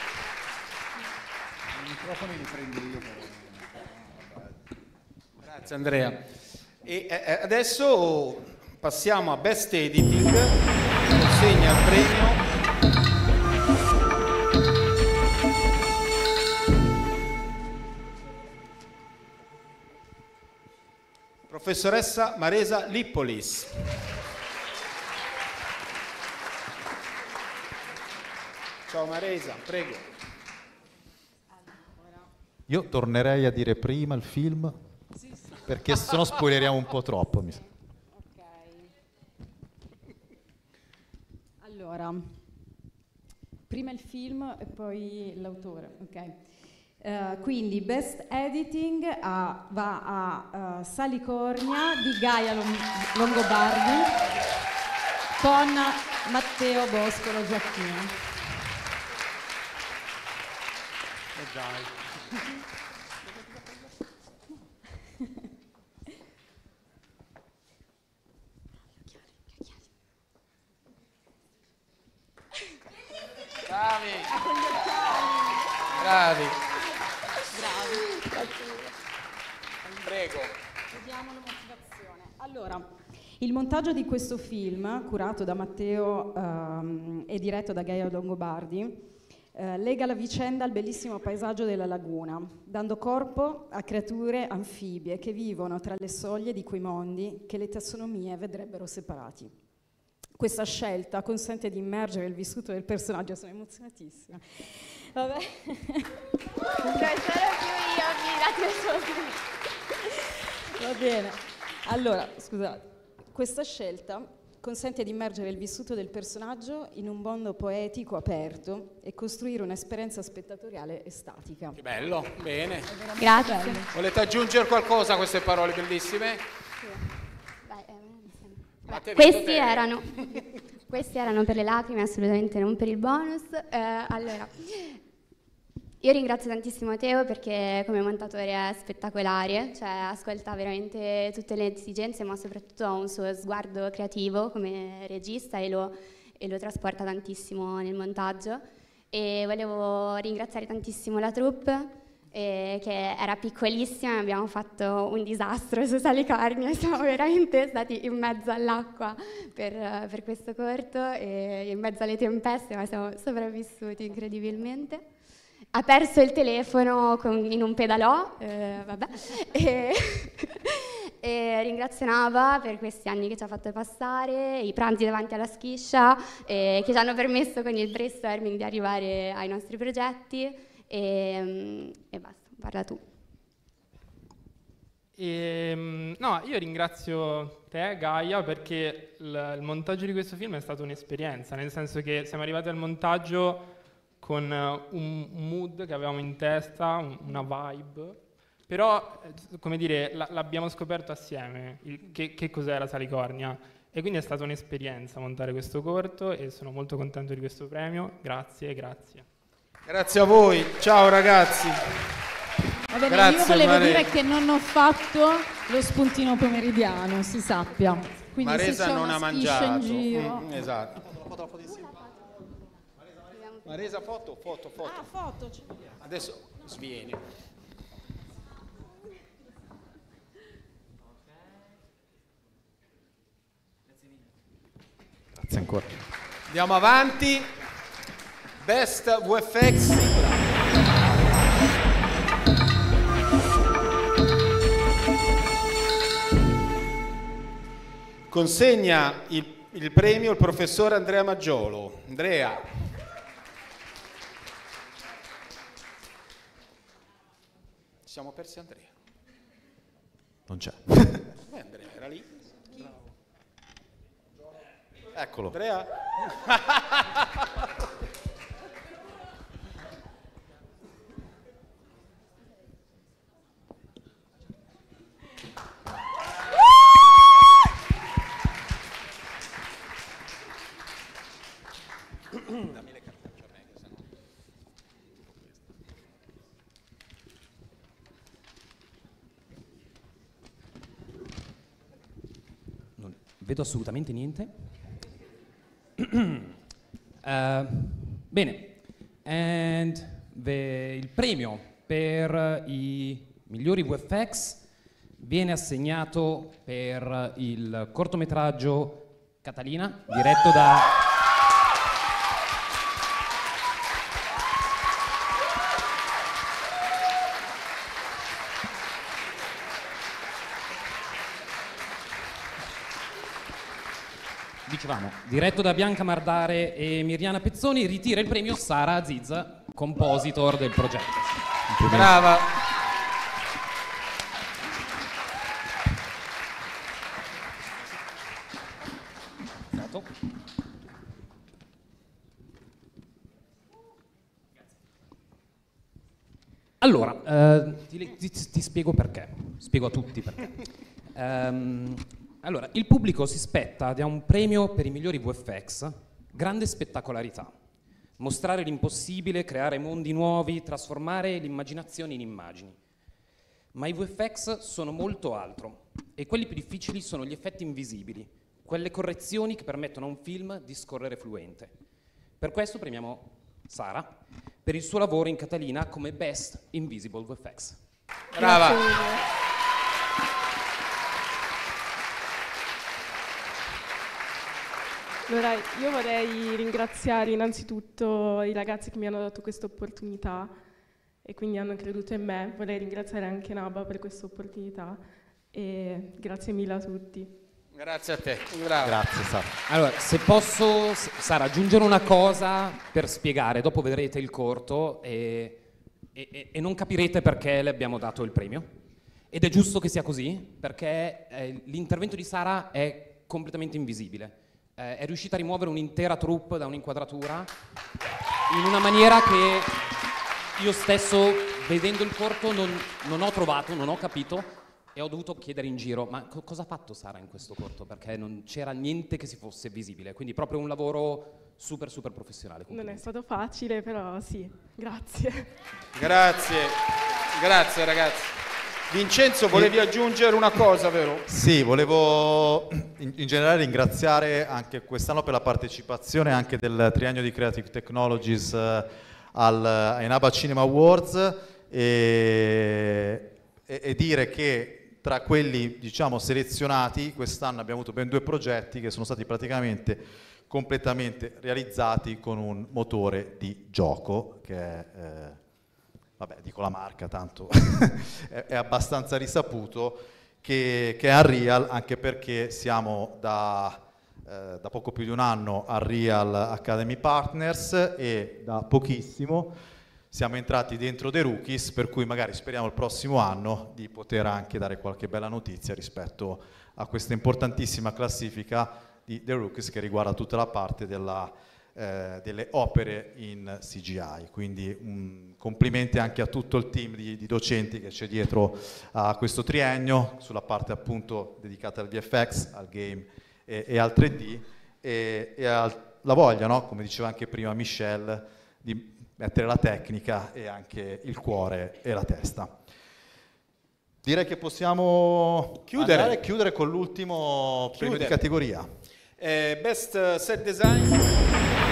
I microfoni li prendo io però. Grazie Andrea. E eh, adesso passiamo a Best Editing, consegna il premio professoressa Maresa Lippolis. Ciao Maresa, prego. Io tornerei a dire prima il film, Sì, sì. perché se no spoileriamo un po' troppo. Mi sa. Ok. Allora, prima il film e poi l'autore, ok. Uh, quindi Best Editing a, va a uh, Salicornia di Gaia Long- Longobardi con Matteo Boscolo Giacchino. E dai. Bravi. Bravi. Bravi. Prego. Vediamo la motivazione. Allora, il montaggio di questo film, curato da Matteo ehm, e diretto da Gaia Longobardi, eh, lega la vicenda al bellissimo paesaggio della laguna, dando corpo a creature anfibie che vivono tra le soglie di quei mondi che le tassonomie vedrebbero separati. Questa scelta consente di immergere il vissuto del personaggio. Sono emozionatissima. Vabbè. Cioè, sarò più io, fidati del suo. Va bene. Allora, scusate. Questa scelta consente di immergere il vissuto del personaggio in un mondo poetico aperto e costruire un'esperienza spettatoriale estatica. Che bello, bene. Grazie. Bello. Volete aggiungere qualcosa a queste parole bellissime? Ma te- Questi te- erano, questi erano per le lacrime, assolutamente non per il bonus. Eh, allora, io ringrazio tantissimo Teo perché come montatore è spettacolare, cioè ascolta veramente tutte le esigenze, ma soprattutto ha un suo sguardo creativo come regista e lo, e lo trasporta tantissimo nel montaggio. E volevo ringraziare tantissimo la troupe, eh, che era piccolissima, e abbiamo fatto un disastro su Salicornia, siamo veramente stati in mezzo all'acqua per, per questo corto e in mezzo alle tempeste, ma siamo sopravvissuti incredibilmente. Ha perso il telefono con, in un pedalò, eh, vabbè, e, e ringrazio Nava per questi anni che ci ha fatto passare, i pranzi davanti alla schiscia, eh, che ci hanno permesso con il brainstorming di arrivare ai nostri progetti. E, e basta, parla tu. E, no, io ringrazio te, Gaia, perché il, il montaggio di questo film è stata un'esperienza, nel senso che siamo arrivati al montaggio con un mood che avevamo in testa, un, una vibe, però, come dire, la, l'abbiamo scoperto assieme, il, che, che cos'era Salicornia, e quindi è stata un'esperienza montare questo corto e sono molto contento di questo premio. Grazie, grazie. Grazie a voi, ciao ragazzi. Va bene, Grazie, io volevo Mare- dire che non ho fatto lo spuntino pomeridiano, si sappia. Quindi se Maresa c'è non una ha schiscia mangiato. in giro. Mm, esatto. Maresa foto, foto, foto. Ah, foto. Adesso svieni. Grazie ancora. Andiamo avanti. Best V F X sigla. Consegna il, il premio il professor Andrea Maggiolo. Andrea. Ci siamo persi Andrea. Non c'è. Beh, Andrea era lì. Eccolo. Andrea. Dammi le cartacce a me, che sennò... Non vedo assolutamente niente. uh, bene, and the, il premio per i migliori V F X viene assegnato per il cortometraggio Catalina, diretto da... Dicevamo, diretto da Bianca Mardare e Miriana Pezzoni, ritira il premio Sara Aziz, compositor del progetto. Brava. Foto. Allora, eh, ti, ti- ti spiego perché, spiego a tutti perché. Ehm, allora, il pubblico si spetta da un premio per i migliori V F X grande spettacolarità. Mostrare l'impossibile, creare mondi nuovi, trasformare l'immaginazione in immagini. Ma i V F X sono molto altro e quelli più difficili sono gli effetti invisibili, quelle correzioni che permettono a un film di scorrere fluente. Per questo premiamo Sara per il suo lavoro in Catalina come Best Invisible V F X. Brava! Allora, io vorrei ringraziare innanzitutto i ragazzi che mi hanno dato questa opportunità e quindi hanno creduto in me. Vorrei ringraziare anche Naba per questa opportunità e grazie mille a tutti. Grazie a te. Bravo. Grazie Sara. Allora, se posso, Sara, aggiungere una cosa per spiegare, dopo vedrete il corto e, e, e non capirete perché le abbiamo dato il premio. Ed è giusto che sia così, perché eh, l'intervento di Sara è completamente invisibile. Eh, è riuscita a rimuovere un'intera troupe da un'inquadratura in una maniera che io stesso, vedendo il corto, non, non ho trovato, non ho capito e ho dovuto chiedere in giro, ma co- cosa ha fatto Sara in questo corto? Perché non c'era niente che si fosse visibile, quindi proprio un lavoro super super professionale. Non è stato facile, però sì, grazie. Grazie, grazie ragazzi. Vincenzo, volevi aggiungere una cosa, vero? Sì, volevo in, in generale ringraziare anche quest'anno per la partecipazione anche del triennio di Creative Technologies eh, al, ai NABA Cinema Awards e, e, e dire che tra quelli diciamo selezionati quest'anno abbiamo avuto ben due progetti che sono stati praticamente completamente realizzati con un motore di gioco che è... Eh, vabbè, dico la marca, tanto è, è abbastanza risaputo, che, che è Unreal, anche perché siamo da, eh, da poco più di un anno a Unreal Academy Partners e da pochissimo siamo entrati dentro The Rookies, per cui magari speriamo il prossimo anno di poter anche dare qualche bella notizia rispetto a questa importantissima classifica di The Rookies che riguarda tutta la parte della... Eh, delle opere in C G I, quindi um, complimenti anche a tutto il team di, di docenti che c'è dietro a questo triennio sulla parte appunto dedicata al V F X, al game e, e al tre D e, e alla voglia, no? Come diceva anche prima Michelle, di mettere la tecnica e anche il cuore e la testa. Direi che possiamo chiudere, andare, chiudere con l'ultimo premio di categoria. Eh, best Set Design.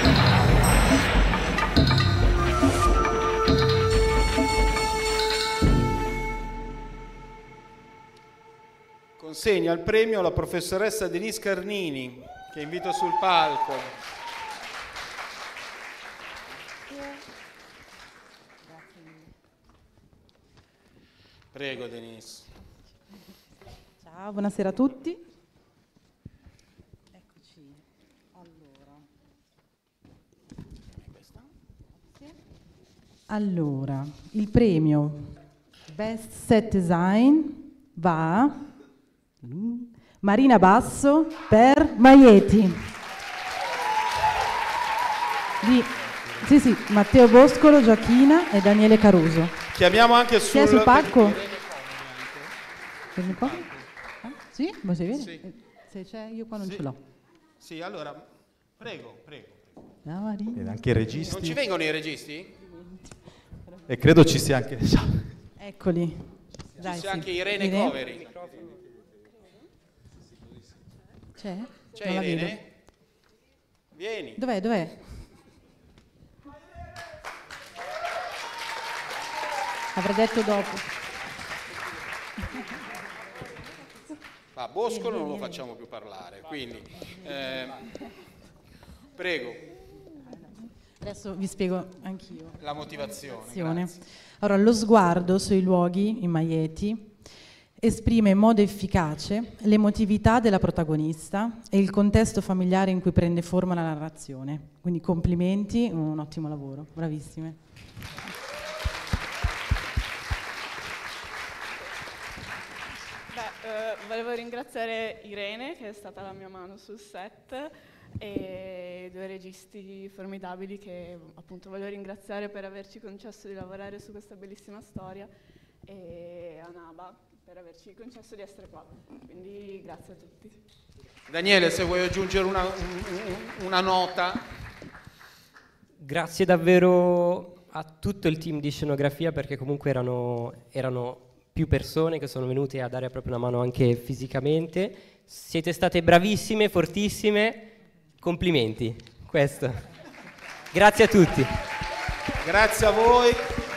Consegna il premio alla professoressa Denise Carnini, che invito sul palco. Prego Denise. Ciao, buonasera a tutti. Eccoci. Allora. Allora, il premio Best Set Design va a Marina Basso per Maieti. Di, sì, sì, Matteo Boscolo, Gioachina e Daniele Caruso. Chiamiamo anche sul... Chi è sul palco? Ah, sì? Ma si vede? Sì. Se c'è, io qua non Sì. ce l'ho. Sì, allora, prego, prego. Ah, Marina. Ed anche i registi. Non ci vengono i registi? E credo ci sia anche... Eccoli. Ci Dai, sia sì. anche Irene Irene? Coveri. C'è? C'è Non la Irene? vedo. Vieni. Dov'è? Dov'è? Avrei detto dopo. Ma Boscolo non lo facciamo più parlare, quindi eh, prego. Adesso vi spiego anch'io. La motivazione. Azione. grazie. Allora, lo sguardo sui luoghi, i Maieti, esprime in modo efficace l'emotività della protagonista e il contesto familiare in cui prende forma la narrazione. Quindi complimenti, un ottimo lavoro, bravissime. Beh, eh, volevo ringraziare Irene, che è stata la mia mano sul set, e due registi formidabili che appunto voglio ringraziare per averci concesso di lavorare su questa bellissima storia, e a Naba per averci concesso di essere qua. Quindi grazie a tutti. Daniele, se vuoi aggiungere una, un- un- una nota. grazie davvero a tutto il team di scenografia, perché comunque erano, erano più persone che sono venute a dare proprio una mano anche fisicamente. Siete state bravissime, fortissime, complimenti. Questo. Grazie a tutti. Grazie a voi.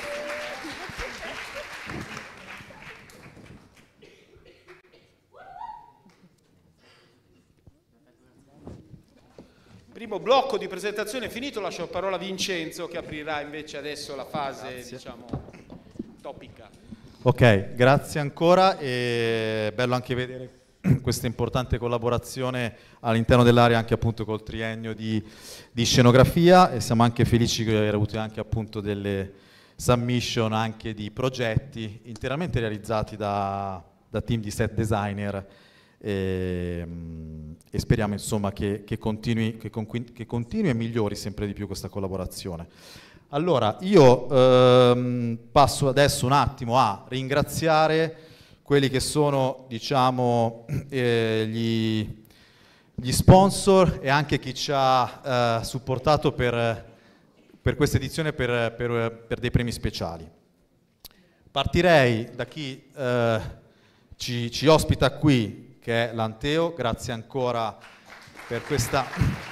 Primo blocco di presentazione finito, lascio la parola a Vincenzo che aprirà invece adesso la fase, grazie, diciamo, topica. Ok, grazie ancora, e bello anche vedere questa importante collaborazione all'interno dell'area anche appunto col triennio di, di scenografia, e siamo anche felici di aver avuto anche appunto delle submission anche di progetti interamente realizzati da, da team di set designer. E, e speriamo insomma che, che, continui, che, che continui e migliori sempre di più questa collaborazione. Allora io ehm, passo adesso un attimo a ringraziare quelli che sono, diciamo, eh, gli, gli sponsor e anche chi ci ha eh, supportato per, per questa edizione per, per, per dei premi speciali. Partirei da chi eh, ci, ci ospita qui, che è l'Anteo. Grazie ancora per questa,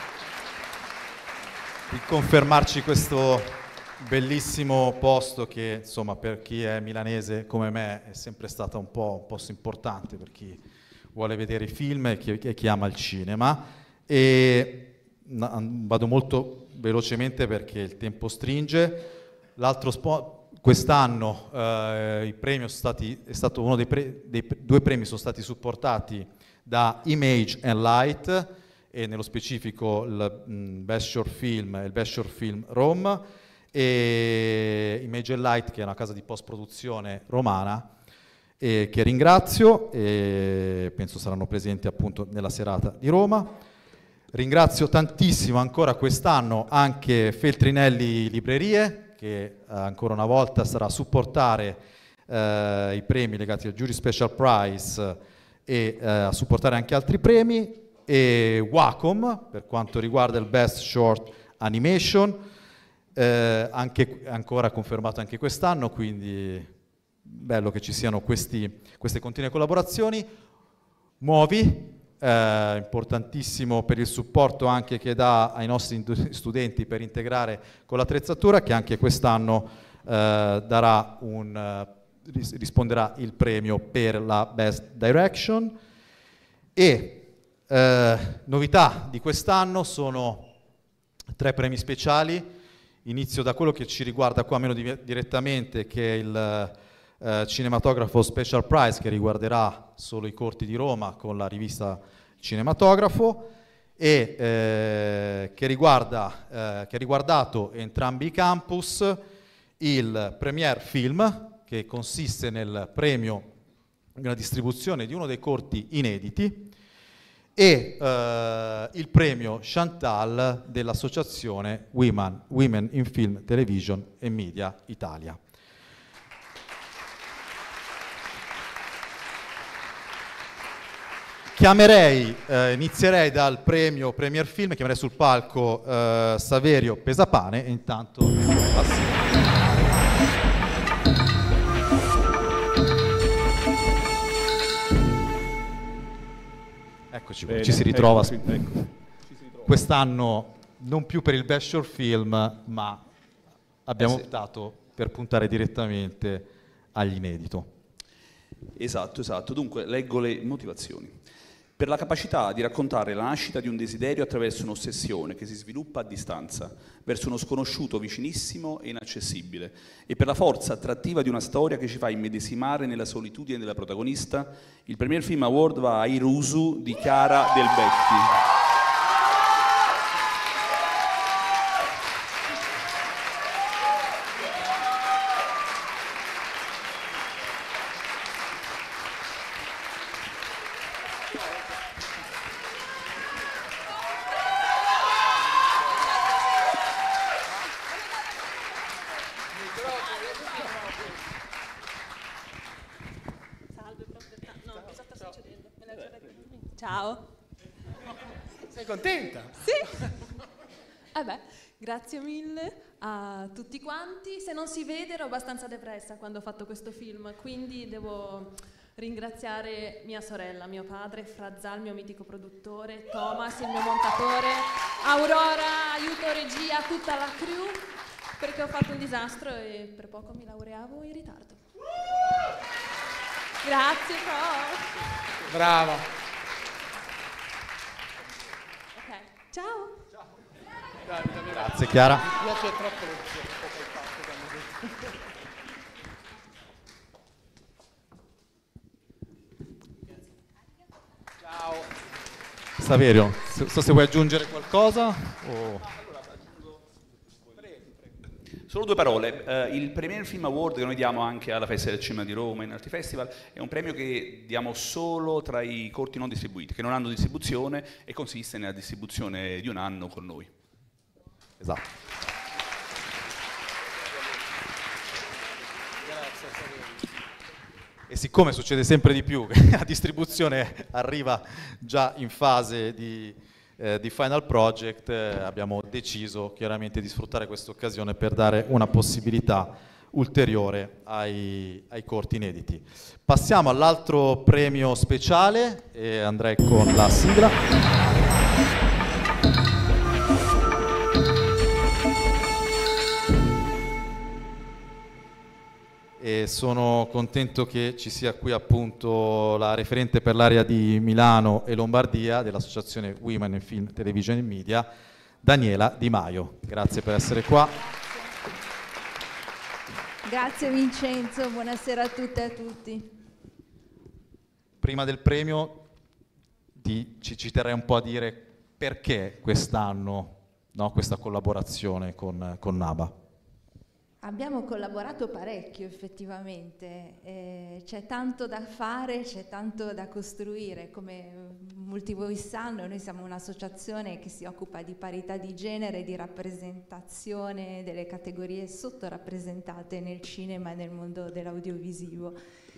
di confermarci questo bellissimo posto che insomma per chi è milanese come me è sempre stato un po' un posto importante, per chi vuole vedere i film e chi, e chi ama il cinema. E vado molto velocemente perché il tempo stringe. L'altro spot quest'anno eh, i premi sono stati, è stato uno dei, pre, dei due premi sono stati supportati da Image and Light, e nello specifico il mh, Best Short Film e il Best Short Film Rome, e Image and Light che è una casa di post-produzione romana, e che ringrazio, e penso saranno presenti appunto nella serata di Roma. Ringrazio tantissimo ancora quest'anno anche Feltrinelli Librerie, che eh, ancora una volta sarà a supportare eh, i premi legati al Jury Special Prize e eh, a supportare anche altri premi, e Wacom per quanto riguarda il Best Short Animation, eh, anche, ancora confermato anche quest'anno, quindi bello che ci siano questi, queste continue collaborazioni. Muovi, Eh, importantissimo per il supporto anche che dà ai nostri studenti per integrare con l'attrezzatura, che anche quest'anno eh, darà un, uh, ris- risponderà il premio per la Best Direction. E eh, novità di quest'anno sono tre premi speciali. Inizio da quello che ci riguarda qua meno di- direttamente, che è il Uh, cinematografo Special Prize, che riguarderà solo i corti di Roma con la rivista Cinematografo, e eh, che, riguarda, eh, che ha riguardato entrambi i campus, il Premier Film, che consiste nel premio, nella distribuzione di uno dei corti inediti, e eh, il premio Chantal dell'associazione Women, Women in Film, Television e Media Italia. Chiamerei, eh, inizierei dal premio Premier Film, chiamerei sul palco eh, Saverio Pesapane, e intanto eccoci qua, ci si ritrova ecco, ecco. Quest'anno non più per il Best Short Film, ma abbiamo eh sì. optato per puntare direttamente agli inedito. Esatto, esatto. Dunque leggo le motivazioni. Per la capacità di raccontare la nascita di un desiderio attraverso un'ossessione che si sviluppa a distanza, verso uno sconosciuto vicinissimo e inaccessibile, e per la forza attrattiva di una storia che ci fa immedesimare nella solitudine della protagonista, il Premier Film Award va a Irusu di Chiara Del Becchi. Ciao. Sei contenta? Sì. Vabbè, Grazie mille a tutti quanti. Se non si vede ero abbastanza depressa quando ho fatto questo film, quindi devo ringraziare mia sorella, mio padre, Frazzà, il mio mitico produttore, Thomas, il mio montatore, Aurora, aiuto regia, tutta la crew, perché ho fatto un disastro e per poco mi laureavo in ritardo. Grazie, ciao. Brava. Ok, ciao. Grazie Chiara. Mi piace troppo l'opzione che hai fatto quando Ciao. Saverio, so so se vuoi aggiungere qualcosa o... Solo due parole. Eh, il Premier Film Award che noi diamo anche alla Festa del Cinema di Roma e in altri festival è un premio che diamo solo tra i corti non distribuiti, che non hanno distribuzione, e consiste nella distribuzione di un anno con noi. Esatto. Grazie, Saverio. E siccome succede sempre di più che la distribuzione arriva già in fase di, eh, di final project, eh, abbiamo deciso chiaramente di sfruttare questa occasione per dare una possibilità ulteriore ai, ai corti inediti. Passiamo all'altro premio speciale e andrei con la sigla. E sono contento che ci sia qui appunto la referente per l'area di Milano e Lombardia dell'associazione Women in Film, Television and Media, Daniela Di Maio. Grazie per essere qua. Grazie Vincenzo, buonasera a tutte e a tutti. Prima del premio di, ci, ci terrei un po' a dire perché quest'anno, no, questa collaborazione con, con NABA. Abbiamo collaborato parecchio effettivamente, eh, c'è tanto da fare, c'è tanto da costruire. Come molti di voi sanno, noi siamo un'associazione che si occupa di parità di genere e di rappresentazione delle categorie sottorappresentate nel cinema e nel mondo dell'audiovisivo.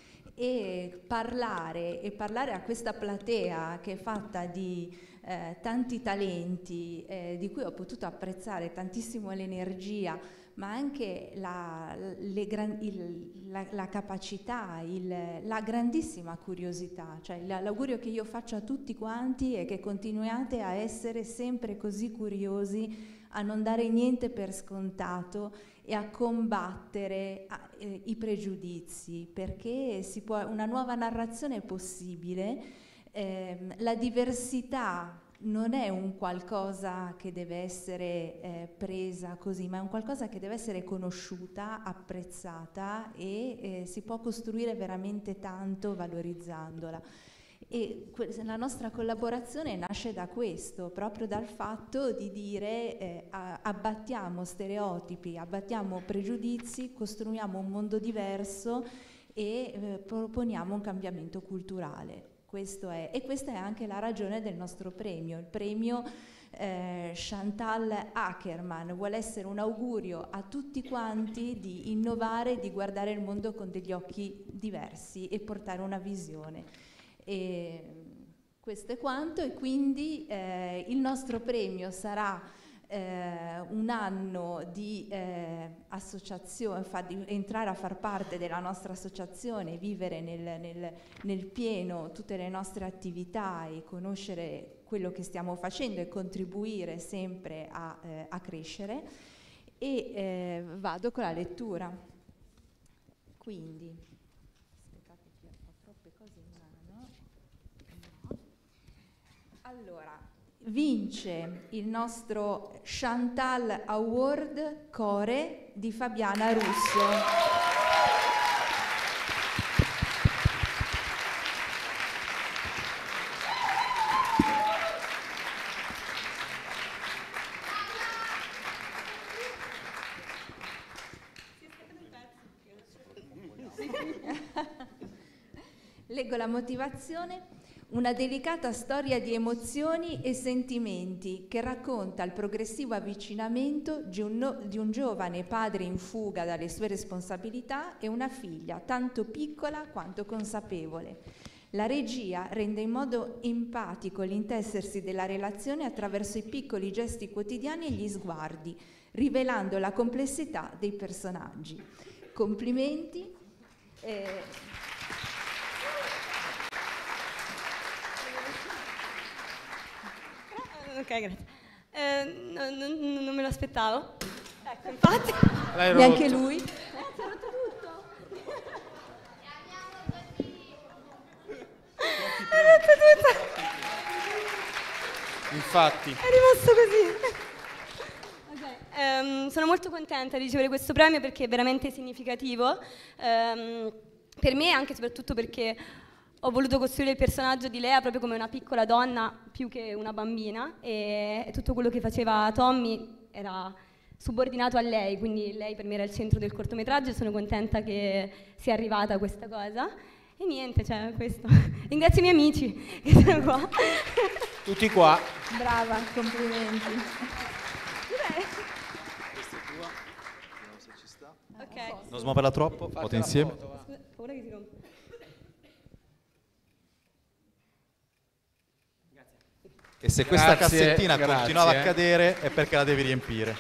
E parlare, e parlare a questa platea che è fatta di eh, tanti talenti, eh, di cui ho potuto apprezzare tantissimo l'energia, ma anche la, le gran, il, la, la capacità, il, la grandissima curiosità. Cioè, l'augurio che io faccio a tutti quanti è che continuiate a essere sempre così curiosi, a non dare niente per scontato e a combattere a, eh, i pregiudizi, perché si può, una nuova narrazione è possibile. Eh, la diversità non è un qualcosa che deve essere eh, presa così, ma è un qualcosa che deve essere conosciuta, apprezzata e eh, si può costruire veramente tanto valorizzandola. E la nostra collaborazione nasce da questo, proprio dal fatto di dire eh, abbattiamo stereotipi, abbattiamo pregiudizi, costruiamo un mondo diverso e eh, proponiamo un cambiamento culturale. Questo è, e questa è anche la ragione del nostro premio. Il premio eh, Chantal Akerman vuole essere un augurio a tutti quanti di innovare, di guardare il mondo con degli occhi diversi e portare una visione. E questo è quanto, e quindi eh, il nostro premio sarà Eh, un anno di eh, associazione, fa, di entrare a far parte della nostra associazione, vivere nel, nel, nel pieno tutte le nostre attività e conoscere quello che stiamo facendo e contribuire sempre a, eh, a crescere. E eh, vado con la lettura. Quindi, aspettate che ho troppe cose in mano. No. Allora, vince il nostro Chantal Award Core di Fabiana Russo. Leggo la motivazione. Una delicata storia di emozioni e sentimenti che racconta il progressivo avvicinamento di un, no, di un giovane padre in fuga dalle sue responsabilità e una figlia tanto piccola quanto consapevole. La regia rende in modo empatico l'intessersi della relazione attraverso i piccoli gesti quotidiani e gli sguardi, rivelando la complessità dei personaggi. Complimenti. Eh... Ok, grazie. Eh, no, no, non me lo aspettavo. Ecco, infatti. Neanche lui. Eh, si è rotto tutto. È rotto tutto. Infatti. È rimasto così. Okay. ehm, sono molto contenta di ricevere questo premio perché è veramente significativo. Ehm, per me, anche e soprattutto perché ho voluto costruire il personaggio di Lea proprio come una piccola donna più che una bambina, e, e tutto quello che faceva Tommy era subordinato a lei, quindi lei per me era il centro del cortometraggio e sono contenta che sia arrivata questa cosa. E niente, cioè questo. Ringrazio i miei amici che sono qua. Tutti qua. Brava, complimenti. Questa è tua, vediamo se ci sta. Ok. Non smuoverla troppo, fate insieme. Scusa, paura che si rompe. E se questa Grazie, cassettina grazie. continuava a cadere è perché la devi riempire.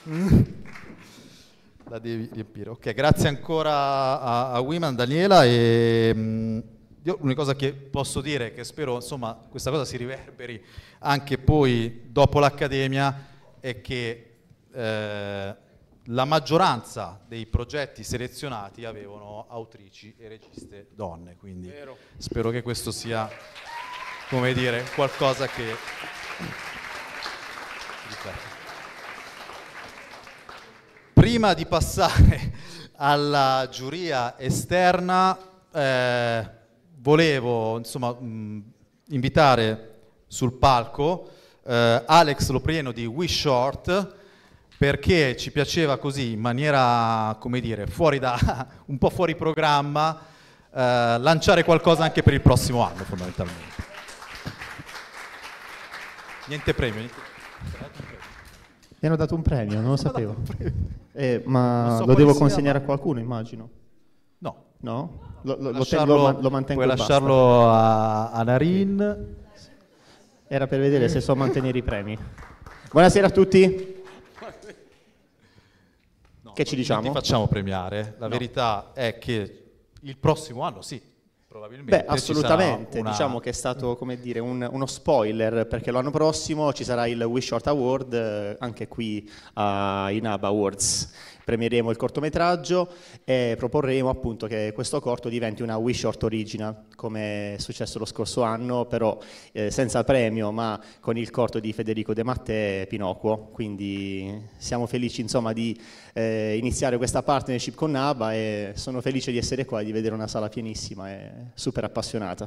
La devi riempire. Ok, grazie ancora a, a Women, Daniela. E, mh, io l'unica cosa che posso dire è che spero insomma questa cosa si riverberi anche poi dopo l'Accademia, è che eh, la maggioranza dei progetti selezionati avevano autrici e registe donne, quindi Vero. spero che questo sia, come dire, qualcosa che... Prima di passare alla giuria esterna, eh, volevo insomma, mh, invitare sul palco eh, Alex Loprieno di We Short, perché ci piaceva così, in maniera, come dire, fuori da, un po' fuori programma, eh, lanciare qualcosa anche per il prossimo anno, fondamentalmente. Niente premio. Niente... Mi hanno dato un premio, non lo sapevo. Eh, ma Non so lo devo quale sia, consegnare ma- a qualcuno, immagino? No. No? Lo, lo- lo Lasciarlo- tengo, ma- lo mantengo puoi e basta. lasciarlo a, a Narin. Era per vedere se so mantenere i premi. Buonasera a tutti. Che ci diciamo? Non ti facciamo premiare, la No. verità è che il prossimo anno sì, probabilmente Beh, ci assolutamente, sarà una... diciamo che è stato, come dire, un- uno spoiler, perché l'anno prossimo ci sarà il We Short Award, eh, anche qui a Inaba Awards. Premieremo il cortometraggio e proporremo appunto che questo corto diventi una We Short Original, come è successo lo scorso anno, però eh, senza premio, ma con il corto di Federico De Mattei, Pinocchio. Quindi siamo felici insomma di eh, iniziare questa partnership con Naba e sono felice di essere qua e di vedere una sala pienissima e super appassionata.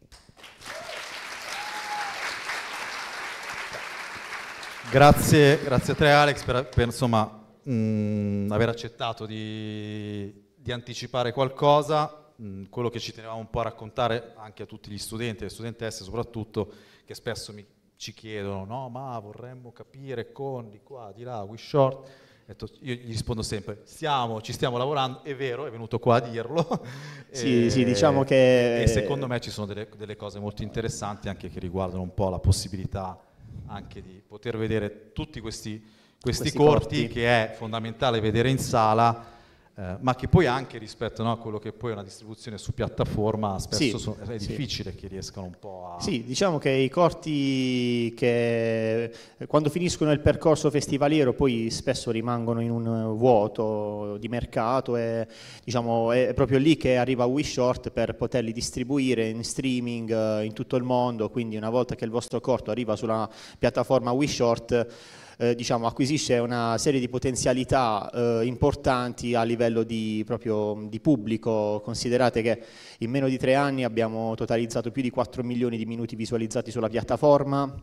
Grazie, grazie a te Alex per, per insomma mh, aver accettato di, di anticipare qualcosa, mh, quello che ci tenevamo un po' a raccontare anche a tutti gli studenti e le studentesse soprattutto, che spesso mi, ci chiedono, no ma vorremmo capire con di qua, di là, We Short. Ho detto, io gli rispondo sempre, stiamo, ci stiamo lavorando, è vero, è venuto qua a dirlo. Sì, e, sì, diciamo che- E secondo me ci sono delle, delle cose molto interessanti anche che riguardano un po' la possibilità anche di poter vedere tutti questi, questi, Questi corti, corti. che è fondamentale vedere in sala, eh, ma che poi anche rispetto, no, a quello che poi è una distribuzione su piattaforma spesso Sì, sono- è sì. difficile che riescano un po' a... Sì, diciamo che i corti che eh, quando finiscono il percorso festivaliero poi spesso rimangono in un vuoto di mercato e diciamo è proprio lì che arriva We Short per poterli distribuire in streaming eh, in tutto il mondo, quindi una volta che il vostro corto arriva sulla piattaforma We Short eh, diciamo, acquisisce una serie di potenzialità eh, importanti a livello di, proprio, di pubblico. Considerate che in meno di tre anni abbiamo totalizzato più di quattro milioni di minuti visualizzati sulla piattaforma,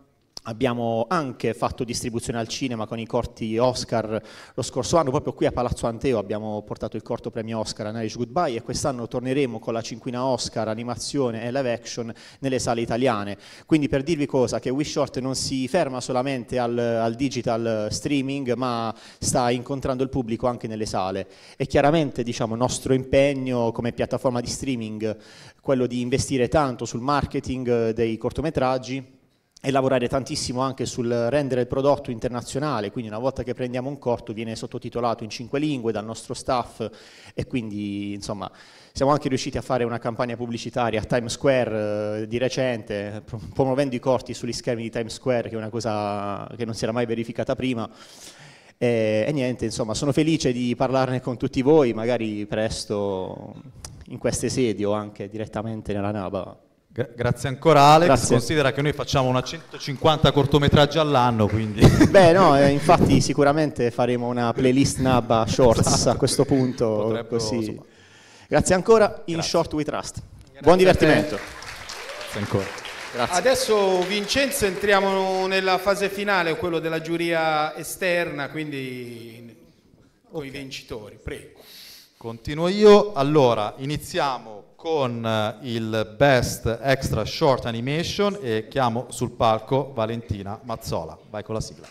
Abbiamo anche fatto distribuzione al cinema con i corti Oscar lo scorso anno, proprio qui a Palazzo Anteo abbiamo portato il corto premio Oscar a Irish Goodbye, e quest'anno torneremo con la cinquina Oscar animazione e live action nelle sale italiane. Quindi per dirvi cosa, che We Short non si ferma solamente al, al digital streaming, ma sta incontrando il pubblico anche nelle sale. E chiaramente, diciamo, nostro impegno come piattaforma di streaming, quello di investire tanto sul marketing dei cortometraggi e lavorare tantissimo anche sul rendere il prodotto internazionale, quindi una volta che prendiamo un corto viene sottotitolato in cinque lingue dal nostro staff, e quindi insomma siamo anche riusciti a fare una campagna pubblicitaria a Times Square eh, di recente, promuovendo i corti sugli schermi di Times Square, che è una cosa che non si era mai verificata prima. E, e niente, insomma, sono felice di parlarne con tutti voi, magari presto in queste sedi o anche direttamente nella NABA. Grazie ancora Alex, Grazie. Considera che noi facciamo una centocinquanta cortometraggi all'anno, quindi... Beh no, eh, infatti sicuramente faremo una playlist NABA Shorts Esatto. a questo punto, Potrebbero, così. insomma. Grazie ancora, in Grazie. Short We Trust. Buon divertimento. Grazie ancora. Grazie. Adesso Vincenzo entriamo nella fase finale, quello della giuria esterna, quindi con i vincitori, prego. Continuo io, allora iniziamo con eh, il Best Extra Short Animation e chiamo sul palco Valentina Mazzola. Vai con la sigla.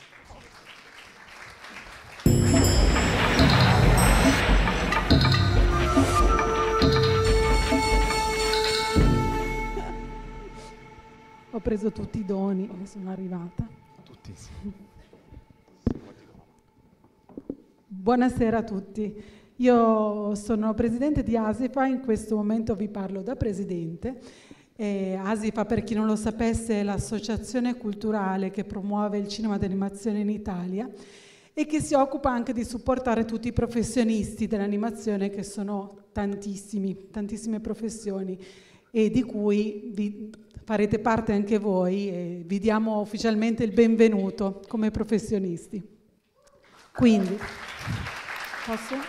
Ho preso tutti i doni e sono arrivata. Tutti. Buonasera a tutti. Io sono presidente di ASIFA, in questo momento vi parlo da presidente. Eh, ASIFA, per chi non lo sapesse, è l'associazione culturale che promuove il cinema d'animazione in Italia e che si occupa anche di supportare tutti i professionisti dell'animazione, che sono tantissimi, tantissime professioni, e di cui vi farete parte anche voi, e vi diamo ufficialmente il benvenuto come professionisti. Quindi, posso?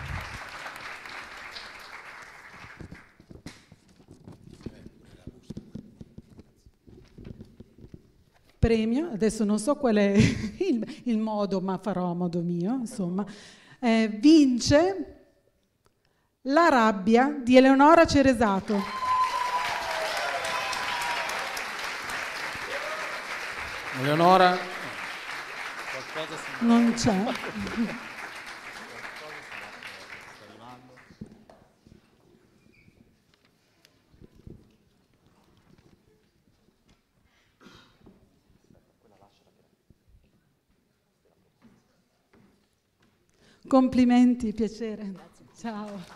Premio, adesso non so qual è il, il modo, ma farò a modo mio, insomma, eh, vince La rabbia di Eleonora Ceresato. Eleonora? Non c'è. Complimenti, piacere. Ciao.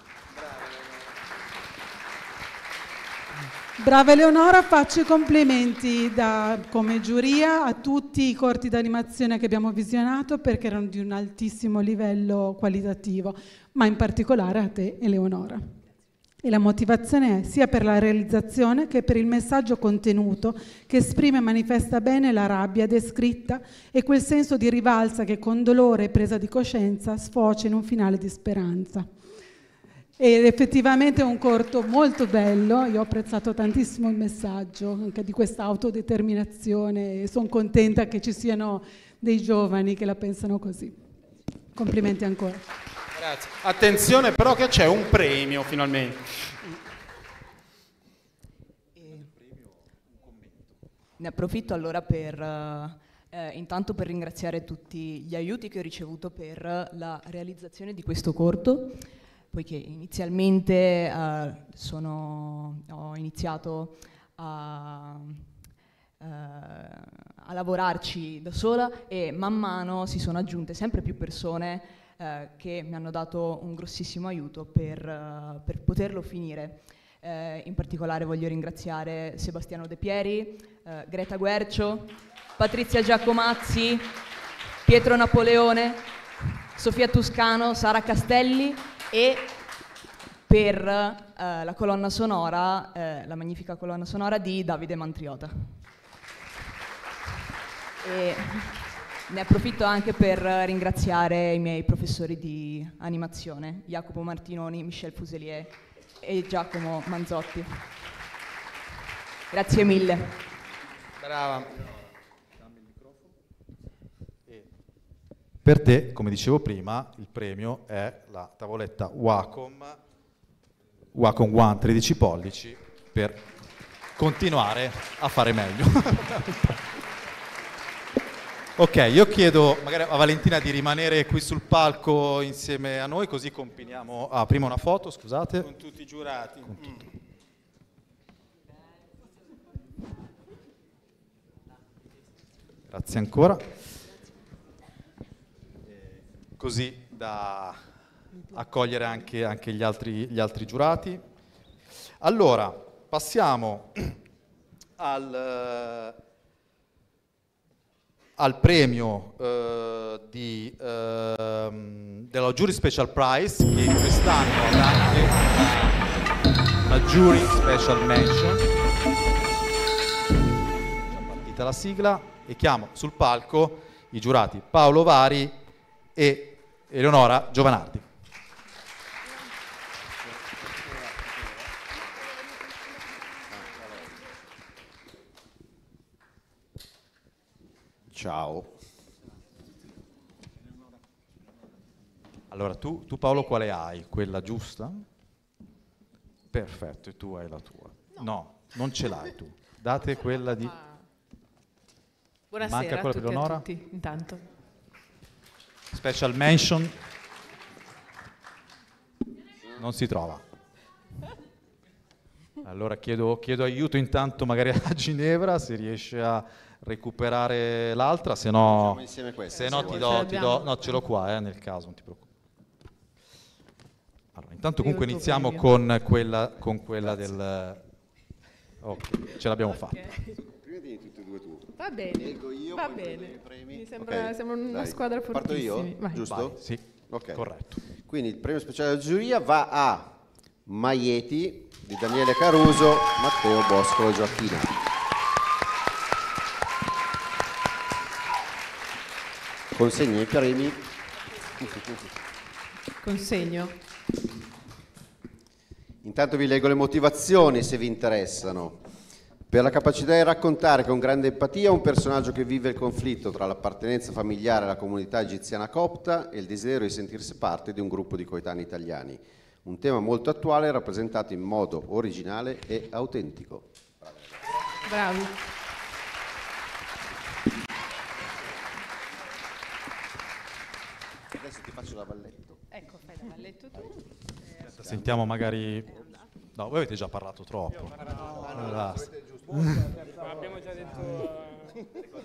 Brava Eleonora, faccio i complimenti da, come giuria a tutti i corti d'animazione che abbiamo visionato, perché erano di un altissimo livello qualitativo, ma in particolare a te, Eleonora. E la motivazione è sia per la realizzazione che per il messaggio contenuto, che esprime e manifesta bene la rabbia descritta e quel senso di rivalsa che con dolore e presa di coscienza sfocia in un finale di speranza. Ed effettivamente è un corto molto bello, io ho apprezzato tantissimo il messaggio anche di questa autodeterminazione e sono contenta che ci siano dei giovani che la pensano così. Complimenti ancora. Grazie. Attenzione però che c'è un premio finalmente. Ne approfitto allora per eh, intanto per ringraziare tutti gli aiuti che ho ricevuto per la realizzazione di questo corto, poiché inizialmente eh, sono, ho iniziato a, eh, a lavorarci da sola e man mano si sono aggiunte sempre più persone eh, che mi hanno dato un grossissimo aiuto per, uh, per poterlo finire. Eh, in particolare voglio ringraziare Sebastiano De Pieri, eh, Greta Guercio, Patrizia Giacomazzi, Pietro Napoleone, Sofia Tuscano, Sara Castelli e per eh, la colonna sonora, eh, la magnifica colonna sonora di Davide Mantriota. E ne approfitto anche per ringraziare i miei professori di animazione, Jacopo Martinoni, Michel Fuselier e Giacomo Manzotti. Grazie mille. Brava. Per te, come dicevo prima, il premio è la tavoletta Wacom, Wacom One tredici pollici, per continuare a fare meglio. Ok, io chiedo magari a Valentina di rimanere qui sul palco insieme a noi, così compiliamo... Ah, prima una foto, scusate. Con tutti i giurati. Con tutti. Mm. Grazie ancora. Così da accogliere anche, anche gli, altri, gli altri giurati. Allora, passiamo al... al premio eh, di, eh, della Jury Special Prize, che quest'anno avrà anche una, una Jury Special Mention. È partita la sigla e chiamo sul palco i giurati Paolo Vari e Eleonora Giovanardi. Ciao. Allora, tu, tu Paolo quale hai? Quella giusta? Perfetto, e tu hai la tua. No, no non ce l'hai tu. Date quella di... Buonasera Manca quella a tutti per Eleonora? e a tutti, intanto. Special mention. Non si trova. Allora chiedo, chiedo aiuto intanto magari a Ginevra se riesce a recuperare l'altra, se no, se no ti do, ti do, no ce l'ho qua eh, nel caso, non ti preoccupare. Allora, intanto comunque iniziamo con quella, con quella del... Ok, ce l'abbiamo fatta. Prima di tutti e due tu. Va bene, io, va bene. Mi sembra, Okay, sembra una dai. squadra Parto fortissima. io? Vai. Giusto? Vai, sì, Ok. corretto. Quindi il premio speciale della giuria va a Maieti di Daniele Caruso, Matteo Boscolo, Gioacchina. Consegno i premi. Consegno. Intanto vi leggo le motivazioni se vi interessano. Per la capacità di raccontare con grande empatia un personaggio che vive il conflitto tra l'appartenenza familiare alla comunità egiziana copta e il desiderio di sentirsi parte di un gruppo di coetanei italiani. Un tema molto attuale rappresentato in modo originale e autentico. Bravi. Adesso ti faccio la valletto. Ecco, fai da balletto tu. Sentiamo magari... No, voi avete già parlato troppo. Allora, Abbiamo già detto...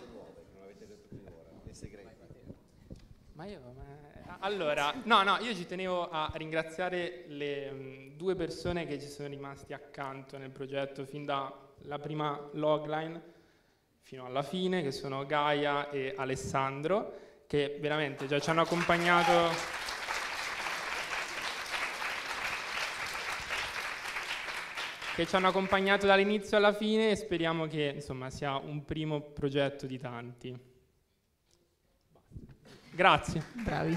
Ma io... ma- Allora, no, no, io ci tenevo a ringraziare le mh, due persone che ci sono rimasti accanto nel progetto fin dalla prima logline fino alla fine, che sono Gaia e Alessandro, che veramente già ci hanno accompagnato... che ci hanno accompagnato dall'inizio alla fine e speriamo che insomma sia un primo progetto di tanti. Grazie. Bravi.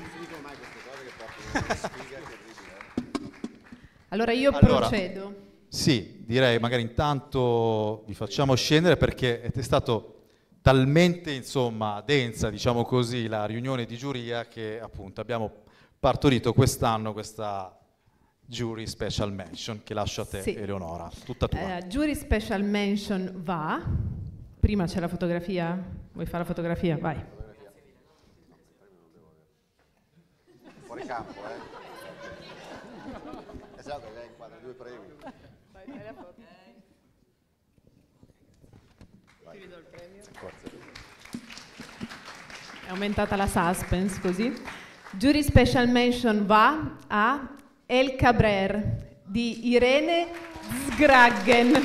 Allora io Allora, procedo. Sì, direi magari intanto vi facciamo scendere perché è stato talmente insomma densa, diciamo così, la riunione di giuria che appunto abbiamo partorito quest'anno questa Jury Special Mention che lascio a te, Sì. Eleonora, tutta tua. Eh, Jury Special Mention va. Prima c'è la fotografia. Vuoi fare la fotografia? Vai. Fuori campo, eh? Esatto, lei inquadra due premi. Vai, fai la foto. Vai. Ti vedo il premio. Forza. È aumentata la suspense così. Jury Special Mention va a El Cabrer di Irene Zgraggen.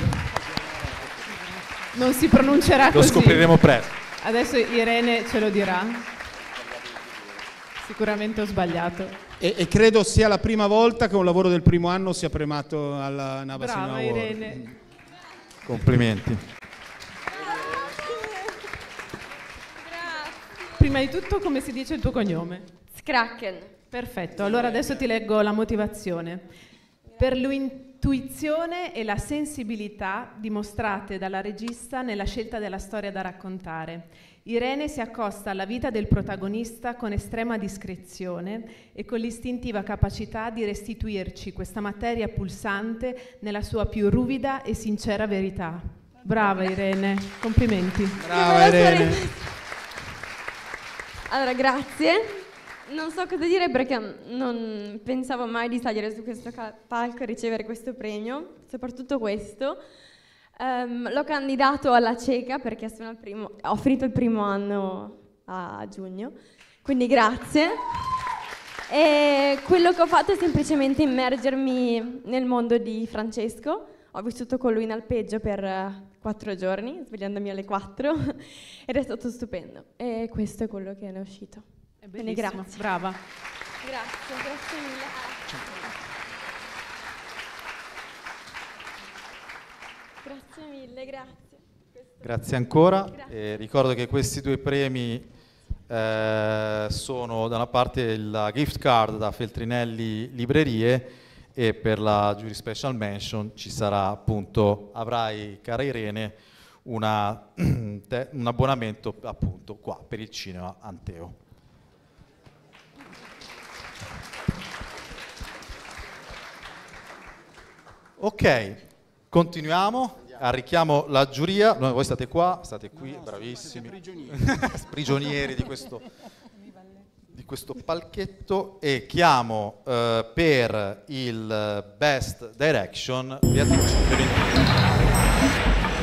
Non si pronuncerà Lo così. scopriremo presto. Adesso Irene ce lo dirà. Sicuramente ho sbagliato. E, e credo sia la prima volta che un lavoro del primo anno sia premiato alla Nava Brava Cinema Award. Irene. Complimenti. Prima di tutto come si dice il tuo cognome? Zgracken. Perfetto, allora adesso ti leggo la motivazione. Per, l'in- l'intuizione e la sensibilità dimostrate dalla regista nella scelta della storia da raccontare. Irene si accosta alla vita del protagonista con estrema discrezione e con l'istintiva capacità di restituirci questa materia pulsante nella sua più ruvida e sincera verità. Brava Irene, complimenti. Brava Irene. Allora, grazie. Non so cosa dire perché non pensavo mai di salire su questo palco e ricevere questo premio, soprattutto questo. Um, l'ho candidato alla cieca perché sono al primo, ho finito il primo anno a giugno, quindi grazie. E quello che ho fatto è semplicemente immergermi nel mondo di Francesco. Ho vissuto con lui in alpeggio per quattro giorni, svegliandomi alle quattro, ed è stato stupendo. E questo è quello che ne è uscito. È quindi bellissimo, grazie. brava. Grazie, grazie mille. Grazie mille, grazie. Grazie ancora. Grazie. E ricordo che questi due premi eh, sono da una parte la gift card da Feltrinelli Librerie e per la Jury Special Mention ci sarà appunto, avrai cara Irene, una, te, un abbonamento appunto qua per il cinema Anteo. Ok, continuiamo. Arricchiamo la giuria. No, voi state qua, state qui, no, bravissimi. Prigionieri. prigionieri di questo, di questo palchetto. E chiamo eh, per il Best Direction Beatrice Fiorentino.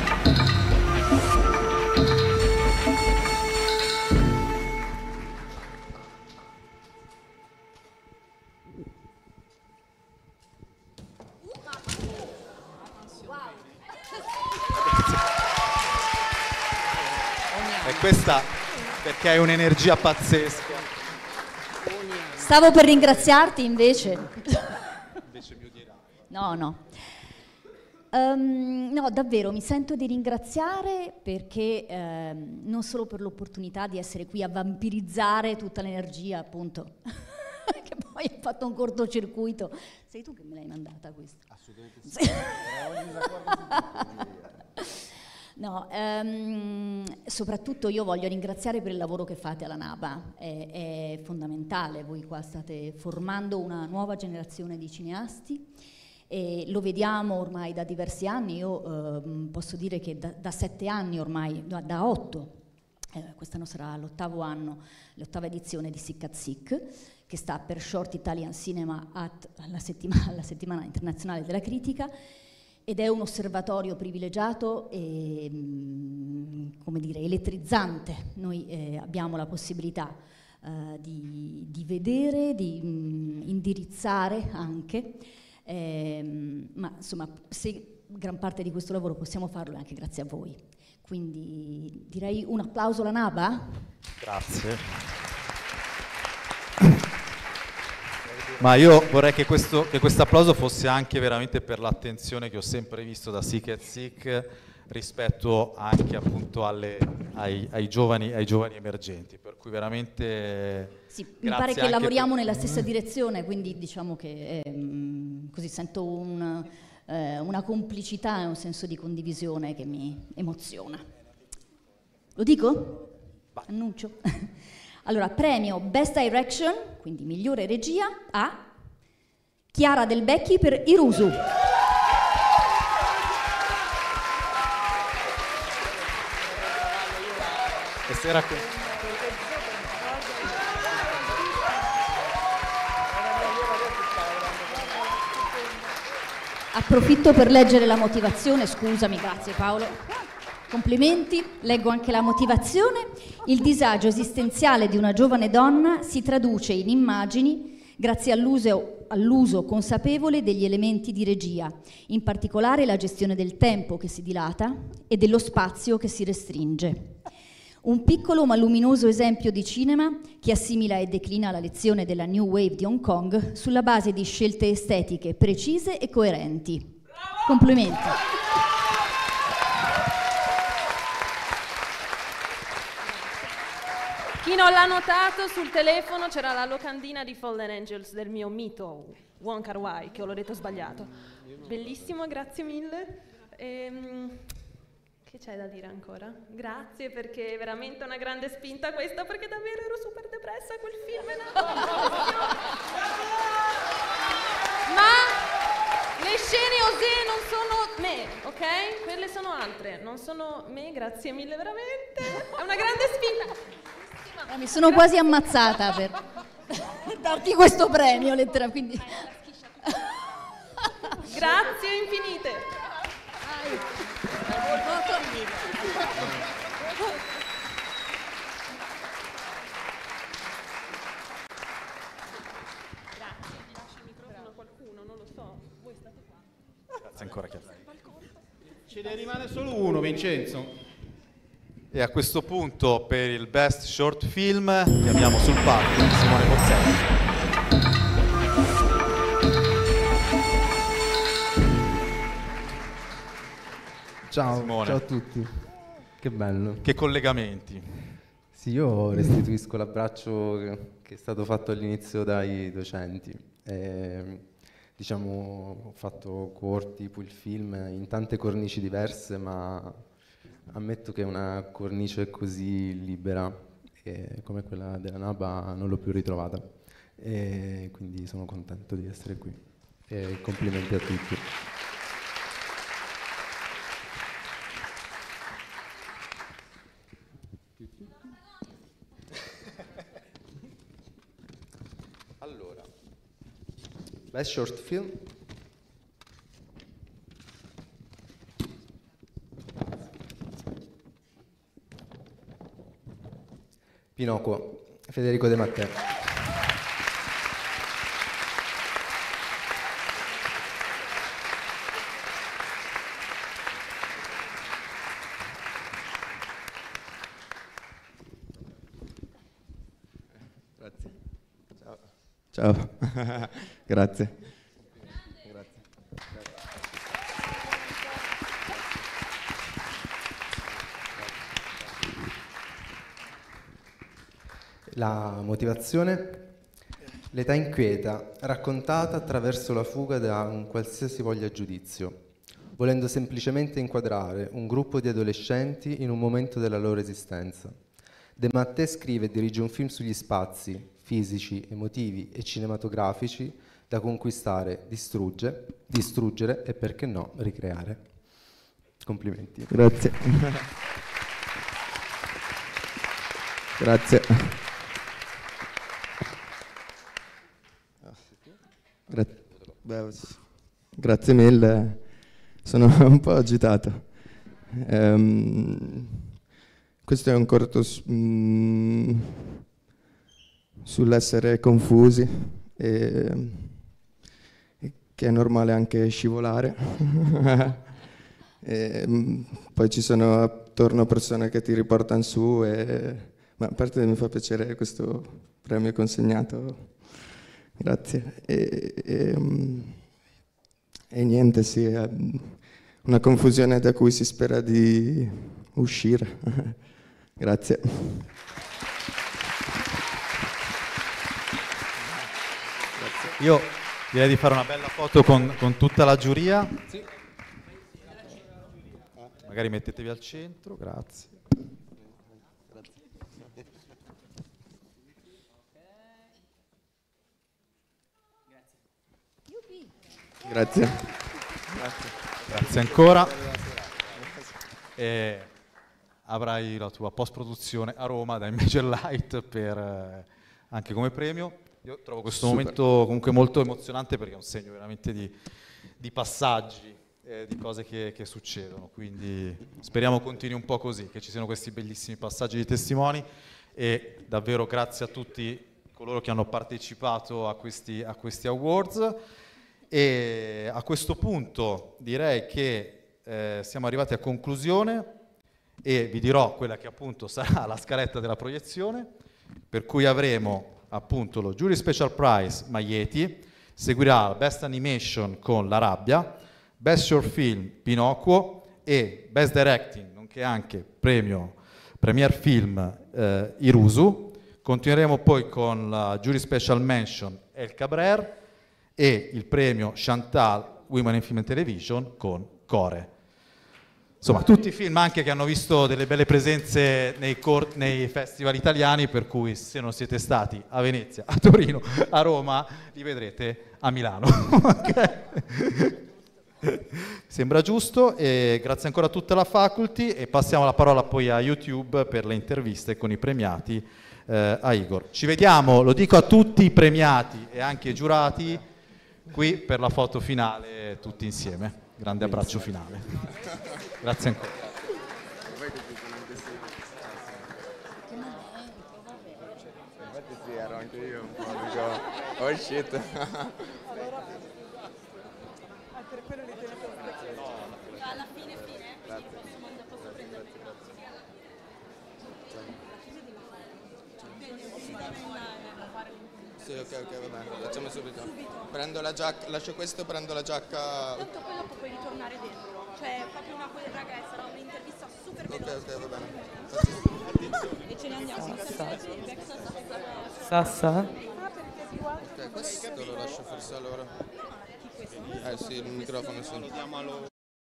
Questa perché hai un'energia pazzesca. Stavo per ringraziarti invece. Invece mi odierai. No, no. Um, no, davvero mi sento di ringraziare perché um, non solo per l'opportunità di essere qui a vampirizzare tutta l'energia, appunto, che poi hai fatto un cortocircuito. Sei tu che me l'hai mandata questa? Assolutamente sì. sì. No, um, soprattutto io voglio ringraziare per il lavoro che fate alla NABA, è, è fondamentale, voi qua state formando una nuova generazione di cineasti e lo vediamo ormai da diversi anni, io uh, posso dire che da, da sette anni ormai, da, da otto, eh, quest'anno sarà l'ottavo anno, l'ottava edizione di Sick at Sick, che sta per Short Italian Cinema at la settimana, la settimana internazionale della critica, ed è un osservatorio privilegiato e, come dire, elettrizzante. Noi eh, abbiamo la possibilità eh, di, di vedere, di mh, indirizzare anche, ehm, ma insomma, se gran parte di questo lavoro possiamo farlo è anche grazie a voi. Quindi direi un applauso alla NABA. Grazie. Ma io vorrei che questo che applauso fosse anche veramente per l'attenzione che ho sempre visto da Sick at Sick rispetto anche appunto alle, ai, ai, giovani, ai giovani emergenti, per cui veramente sì, mi pare che lavoriamo per... nella stessa direzione, quindi diciamo che ehm, così sento un, eh, una complicità e un senso di condivisione che mi emoziona. Lo dico? Vai. Annuncio. Allora, premio Best Direction, quindi migliore regia, a Chiara Del Becchi per Irusu. E sera qui. Approfitto per leggere la motivazione, scusami, grazie Paolo. Complimenti, leggo anche la motivazione. Il disagio esistenziale di una giovane donna si traduce in immagini grazie all'uso, all'uso consapevole degli elementi di regia, in particolare la gestione del tempo che si dilata e dello spazio che si restringe. Un piccolo ma luminoso esempio di cinema che assimila e declina la lezione della New Wave di Hong Kong sulla base di scelte estetiche precise e coerenti. Complimenti. Chi non l'ha notato, sul telefono c'era la locandina di Fallen Angels del mio mito Wong Kar-wai, che ho detto sbagliato. Bellissimo, grazie mille. Ehm, che c'è da dire ancora? Grazie, perché è veramente una grande spinta questa, perché davvero ero super depressa, quel film è nato. Ma le scene osè non sono me, ok? Quelle sono altre, non sono me, grazie mille veramente. È una grande spinta. Eh, mi sono quasi ammazzata per, per darti questo premio, lettera, quindi... Grazie infinite. Grazie, vi lascio il microfono a qualcuno, non lo so. Voi state qua. Grazie ancora, Chiara. Ce ne rimane solo uno, Vincenzo. E a questo punto per il Best Short Film chiamiamo sul palco Simone Pozzelli. Ciao, Simone. ciao a tutti, che bello. Che collegamenti. Sì, io restituisco l'abbraccio che, che è stato fatto all'inizio dai docenti. E, diciamo, ho fatto corti, poi il film in tante cornici diverse, ma ammetto che una cornice così libera e come quella della Naba non l'ho più ritrovata. E quindi sono contento di essere qui. E complimenti a tutti. Allora, Best Short Film. Pinocchio, Federico De Matteo. Grazie. Ciao. Ciao. Grazie. Grazie. La motivazione? L'età inquieta, raccontata attraverso la fuga da un qualsiasi voglia giudizio, volendo semplicemente inquadrare un gruppo di adolescenti in un momento della loro esistenza. De Mattei scrive e dirige un film sugli spazi fisici, emotivi e cinematografici da conquistare, distrugge, distruggere e, perché no, ricreare. Complimenti. Grazie. Grazie. Gra- beh, grazie mille, sono un po' agitato. Um, questo è un corto su, mm, sull'essere confusi e, e che è normale anche scivolare. e, mm, poi ci sono attorno persone che ti riportano su, e, ma a parte mi fa piacere questo premio consegnato. Grazie. E, e, e niente, sì, è una confusione da cui si spera di uscire. Grazie. Io direi di fare una bella foto con, con tutta la giuria. Sì. Magari mettetevi al centro, grazie. Grazie. Grazie. Grazie ancora. E avrai la tua post-produzione a Roma da Major Light per, eh, anche come premio. Io trovo questo Super. momento comunque molto emozionante perché è un segno veramente di, di passaggi, eh, di cose che, che succedono. Quindi speriamo continui un po' così, che ci siano questi bellissimi passaggi di testimoni, e davvero grazie a tutti coloro che hanno partecipato a questi, a questi awards. E a questo punto direi che eh, siamo arrivati a conclusione e vi dirò quella che appunto sarà la scaletta della proiezione, per cui avremo appunto lo Jury Special Prize Maglieti, seguirà Best Animation con La Rabbia, Best Short Film Pinocchio e Best Directing, nonché anche premio Premier Film eh, Irusu. Continueremo poi con la Jury Special Mention El Cabrera e il premio Chantal Women in Film and Television con Core. Insomma, tutti i film anche che hanno visto delle belle presenze nei, cor- nei festival italiani, per cui se non siete stati a Venezia, a Torino, a Roma, li vedrete a Milano. Sembra giusto, e grazie ancora a tutta la faculty, e passiamo la parola poi a YouTube per le interviste con i premiati, eh, a Igor. Ci vediamo, lo dico a tutti i premiati e anche ai giurati, qui per la foto finale tutti insieme. Grande abbraccio finale. Grazie ancora. Infatti sì, ero anche io un po', dico, oh shit. Alla fine fine? Grazie. Posso prendere? Sì, ok, ok, va bene, facciamo subito. Prendo la giacca, lascio questo, prendo la giacca. Tanto poi dopo puoi ritornare dentro. Cioè, proprio una raga, sarà un'intervista super veloce. Ok, ok, va bene. E ce ne andiamo. Sassa? Ok, questo lo lascio forse a loro. Eh sì, il microfono sì. Lo diamo a loro.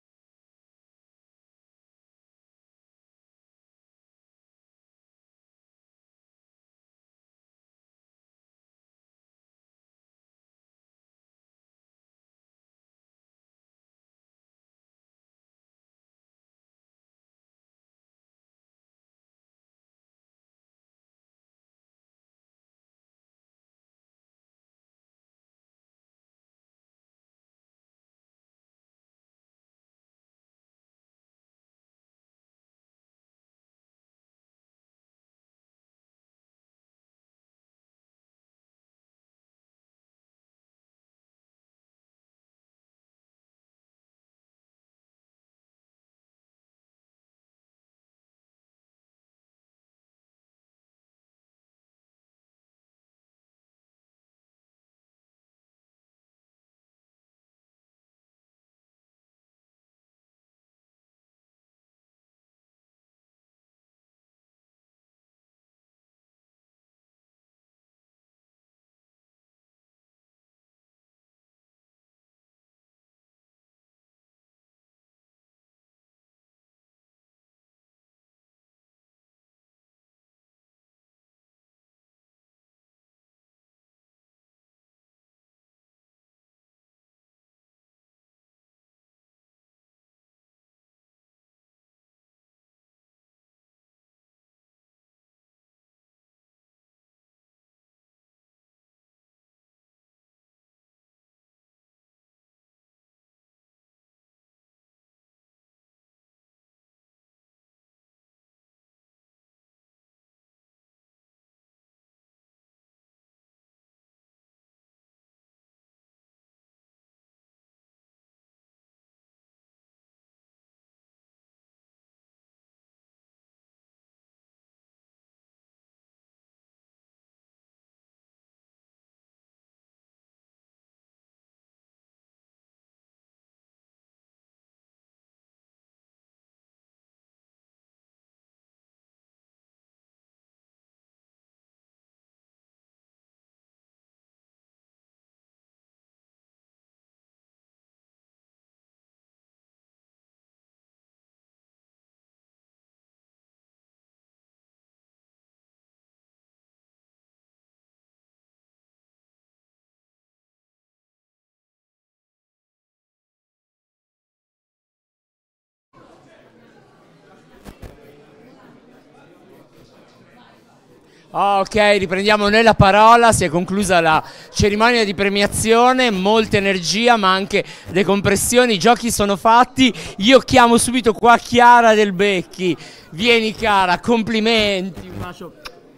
Oh, ok, riprendiamo noi la parola, si è conclusa la cerimonia di premiazione, molta energia ma anche decompressione, i giochi sono fatti, io chiamo subito qua Chiara Del Becchi, vieni cara, complimenti, un bacio.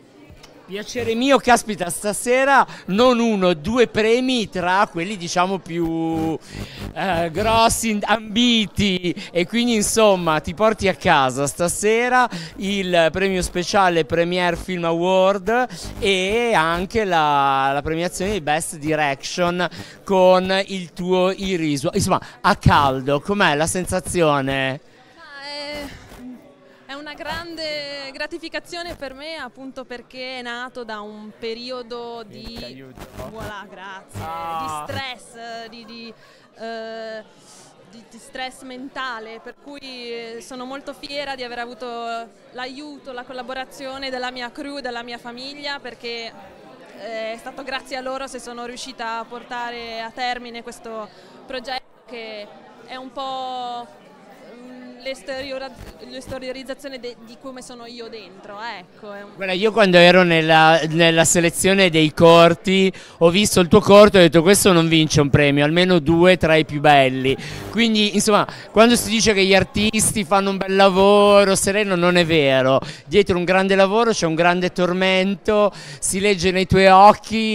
Piacere mio, caspita, stasera non uno, due premi tra quelli diciamo più eh, grossi, ambiti, e quindi insomma ti porti a casa stasera il premio speciale Premiere Film Award e anche la, la premiazione di Best Direction con il tuo Irisu. Insomma, a caldo, com'è la sensazione? Ah, è, è una grande gratificazione per me, appunto perché è nato da un periodo di, voilà, grazie, Ah. di stress, di, di, eh, di- di stress mentale, per cui eh, sono molto fiera di aver avuto l'aiuto, la collaborazione della mia crew, della mia famiglia, perché eh, è stato grazie a loro se sono riuscita a portare a termine questo progetto che è un po' l'esteriora- l'esteriorizzazione de- di come sono io dentro, ecco. È un... Guarda, io quando ero nella, nella selezione dei corti ho visto il tuo corto e ho detto questo non vince un premio, almeno due tra i più belli. Quindi insomma, quando si dice che gli artisti fanno un bel lavoro sereno, non è vero. Dietro un grande lavoro c'è un grande tormento, si legge nei tuoi occhi,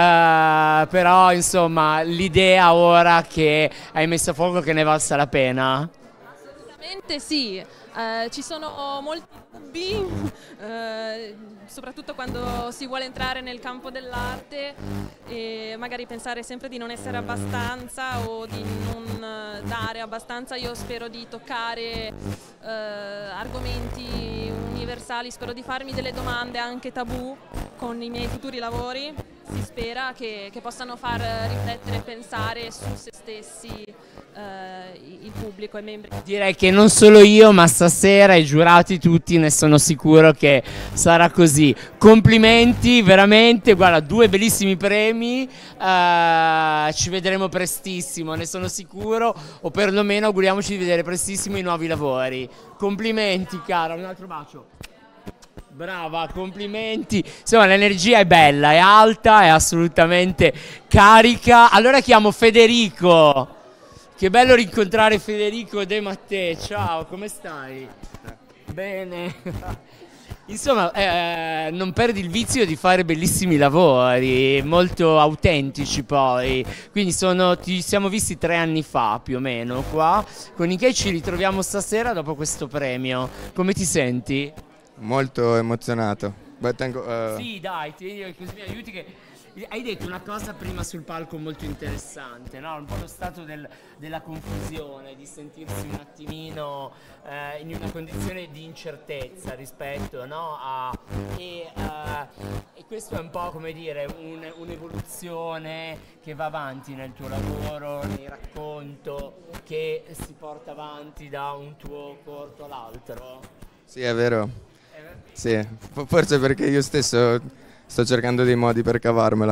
eh, però insomma l'idea ora che hai messo a fuoco che ne valsa la pena. Assolutamente sì, eh, ci sono molti dubbi, eh, soprattutto quando si vuole entrare nel campo dell'arte e magari pensare sempre di non essere abbastanza o di non eh, dare abbastanza. Io spero di toccare eh, argomenti universali, spero di farmi delle domande anche tabù con i miei futuri lavori. Si spera che, che possano far riflettere e pensare su se stessi eh, il pubblico e i membri. Direi che non solo io, ma stasera i giurati tutti, ne sono sicuro che sarà così. Complimenti, veramente, guarda, due bellissimi premi, eh, ci vedremo prestissimo, ne sono sicuro, o perlomeno auguriamoci di vedere prestissimo i nuovi lavori. Complimenti cara, un altro bacio. Brava, complimenti. Insomma, l'energia è bella, è alta, è assolutamente carica. Allora chiamo Federico. Che bello rincontrare Federico De Mattei. Ciao, come stai? Bene. Insomma, eh, non perdi il vizio di fare bellissimi lavori, molto autentici poi. Quindi sono, ti siamo visti tre anni fa più o meno qua, con i che ci ritroviamo stasera dopo questo premio. Come ti senti? Molto emozionato. Beh, tengo, eh, Sì, dai, ti, così mi aiuti che... Hai detto una cosa prima sul palco molto interessante, no? Un po' lo stato del- della confusione, di sentirsi un attimino eh, in una condizione di incertezza rispetto, no? a, e, eh, e questo è un po' come dire un- un'evoluzione che va avanti nel tuo lavoro, nel racconto, che si porta avanti da un tuo corto all'altro. Sì, è vero. Sì, fo- forse perché io stesso sto cercando dei modi per cavarmela.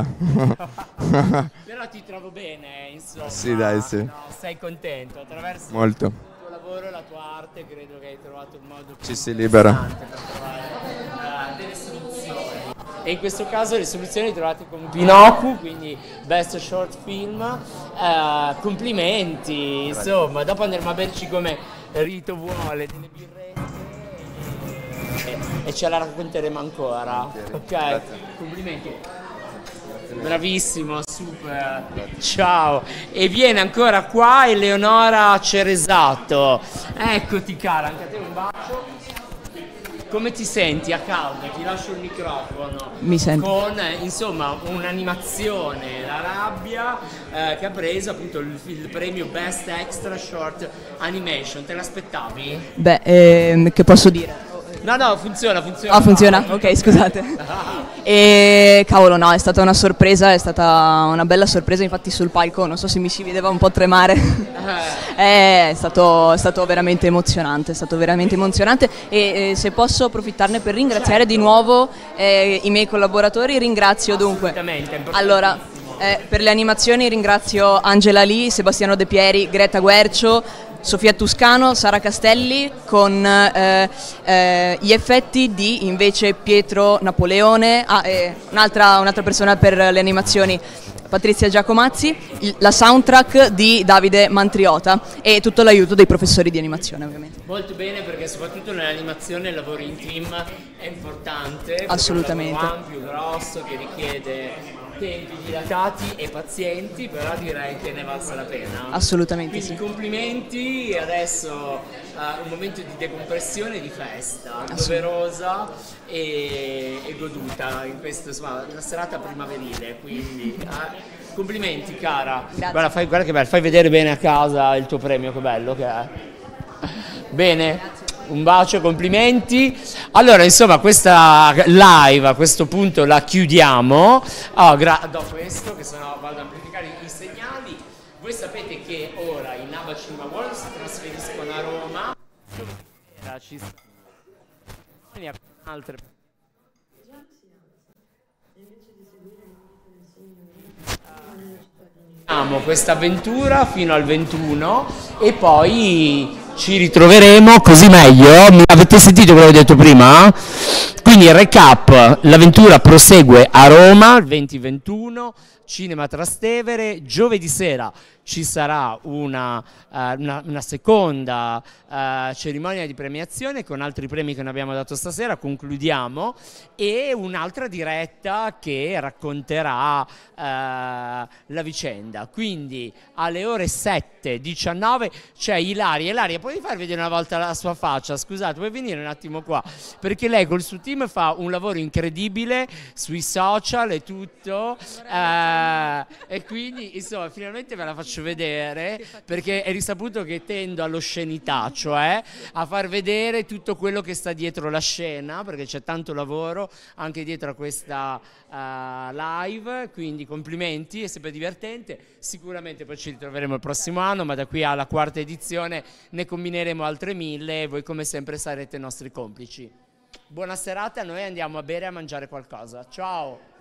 Però ti trovo bene, insomma. Sì, dai, sì. No, sei contento attraverso Molto. il tuo lavoro e la tua arte, credo che hai trovato un modo più Ci si libera. interessante per trovare eh, delle soluzioni. E in questo caso le soluzioni le trovate con Pinocchio, quindi Best Short Film. Eh, complimenti, insomma, dopo andremo a berci come Rito vuole delle birrette e, e ce la racconteremo ancora. Ok, complimenti. Bravissimo, super. Ciao. E viene ancora qua Eleonora Ceresato. Eccoti cara, anche a te un bacio. Come ti senti? A caldo, ti lascio il microfono. Mi sento. Con eh, insomma un'animazione, La rabbia, eh, che ha preso appunto il, il premio Best Extra Short Animation. Te l'aspettavi? Beh, ehm, che posso dire? No, no, funziona, funziona. Ah, funziona? Ok, scusate. E cavolo, no, è stata una sorpresa, è stata una bella sorpresa, infatti sul palco non so se mi si vedeva un po' tremare. È stato, è stato veramente emozionante, è stato veramente emozionante e eh, se posso approfittarne per ringraziare di nuovo eh, i miei collaboratori, ringrazio dunque. Allora, eh, per le animazioni ringrazio Angela Lee, Sebastiano De Pieri, Greta Guercio, Sofia Tuscano, Sara Castelli, con eh, eh, gli effetti di invece Pietro Napoleone, ah, e un'altra, un'altra persona per le animazioni, Patrizia Giacomazzi, il- la soundtrack di Davide Mantriota e tutto l'aiuto dei professori di animazione ovviamente. Molto bene, perché soprattutto nell'animazione il lavoro in team è importante. perché Assolutamente. È un lavoro ampio, grosso, che richiede tempi dilatati e pazienti, però direi che ne valsa la pena. Assolutamente Quindi sì. complimenti, e adesso eh, un momento di decompressione e di festa, doverosa e, e goduta in questa, insomma, una serata primaverile, quindi eh, complimenti cara. Guarda, fai, guarda che bello, fai vedere bene a casa il tuo premio, che bello che è. Bene. Un bacio, complimenti. Allora, insomma, questa live a questo punto la chiudiamo. Oh, gra- do questo, che sennò vado ad amplificare i segnali. Voi sapete che ora i Naba Cinema World si trasferiscono a Roma. Ci sono altre. Facciamo questa avventura fino al ventuno e poi ci ritroveremo così meglio. Mi avete sentito quello che ho detto prima? Quindi recap, l'avventura prosegue a Roma il venti ventuno, Cinema Trastevere, giovedì sera ci sarà una, uh, una, una seconda uh, cerimonia di premiazione con altri premi che non abbiamo dato stasera, concludiamo, e un'altra diretta che racconterà uh, la vicenda. Quindi alle ore sette e diciannove c'è Ilaria. Ilaria, puoi far vedere una volta la sua faccia? Scusate, puoi venire un attimo qua? Perché lei col suo team fa un lavoro incredibile sui social e tutto, uh, e quindi insomma finalmente ve la faccio vedere, perché è risaputo che tendo all'oscenità, cioè a far vedere tutto quello che sta dietro la scena, perché c'è tanto lavoro anche dietro a questa uh, live, quindi complimenti, è sempre divertente. Sicuramente poi ci ritroveremo il prossimo anno, ma da qui alla quarta edizione ne combineremo altre mille e voi come sempre sarete nostri complici. Buona serata, noi andiamo a bere e a mangiare qualcosa. Ciao!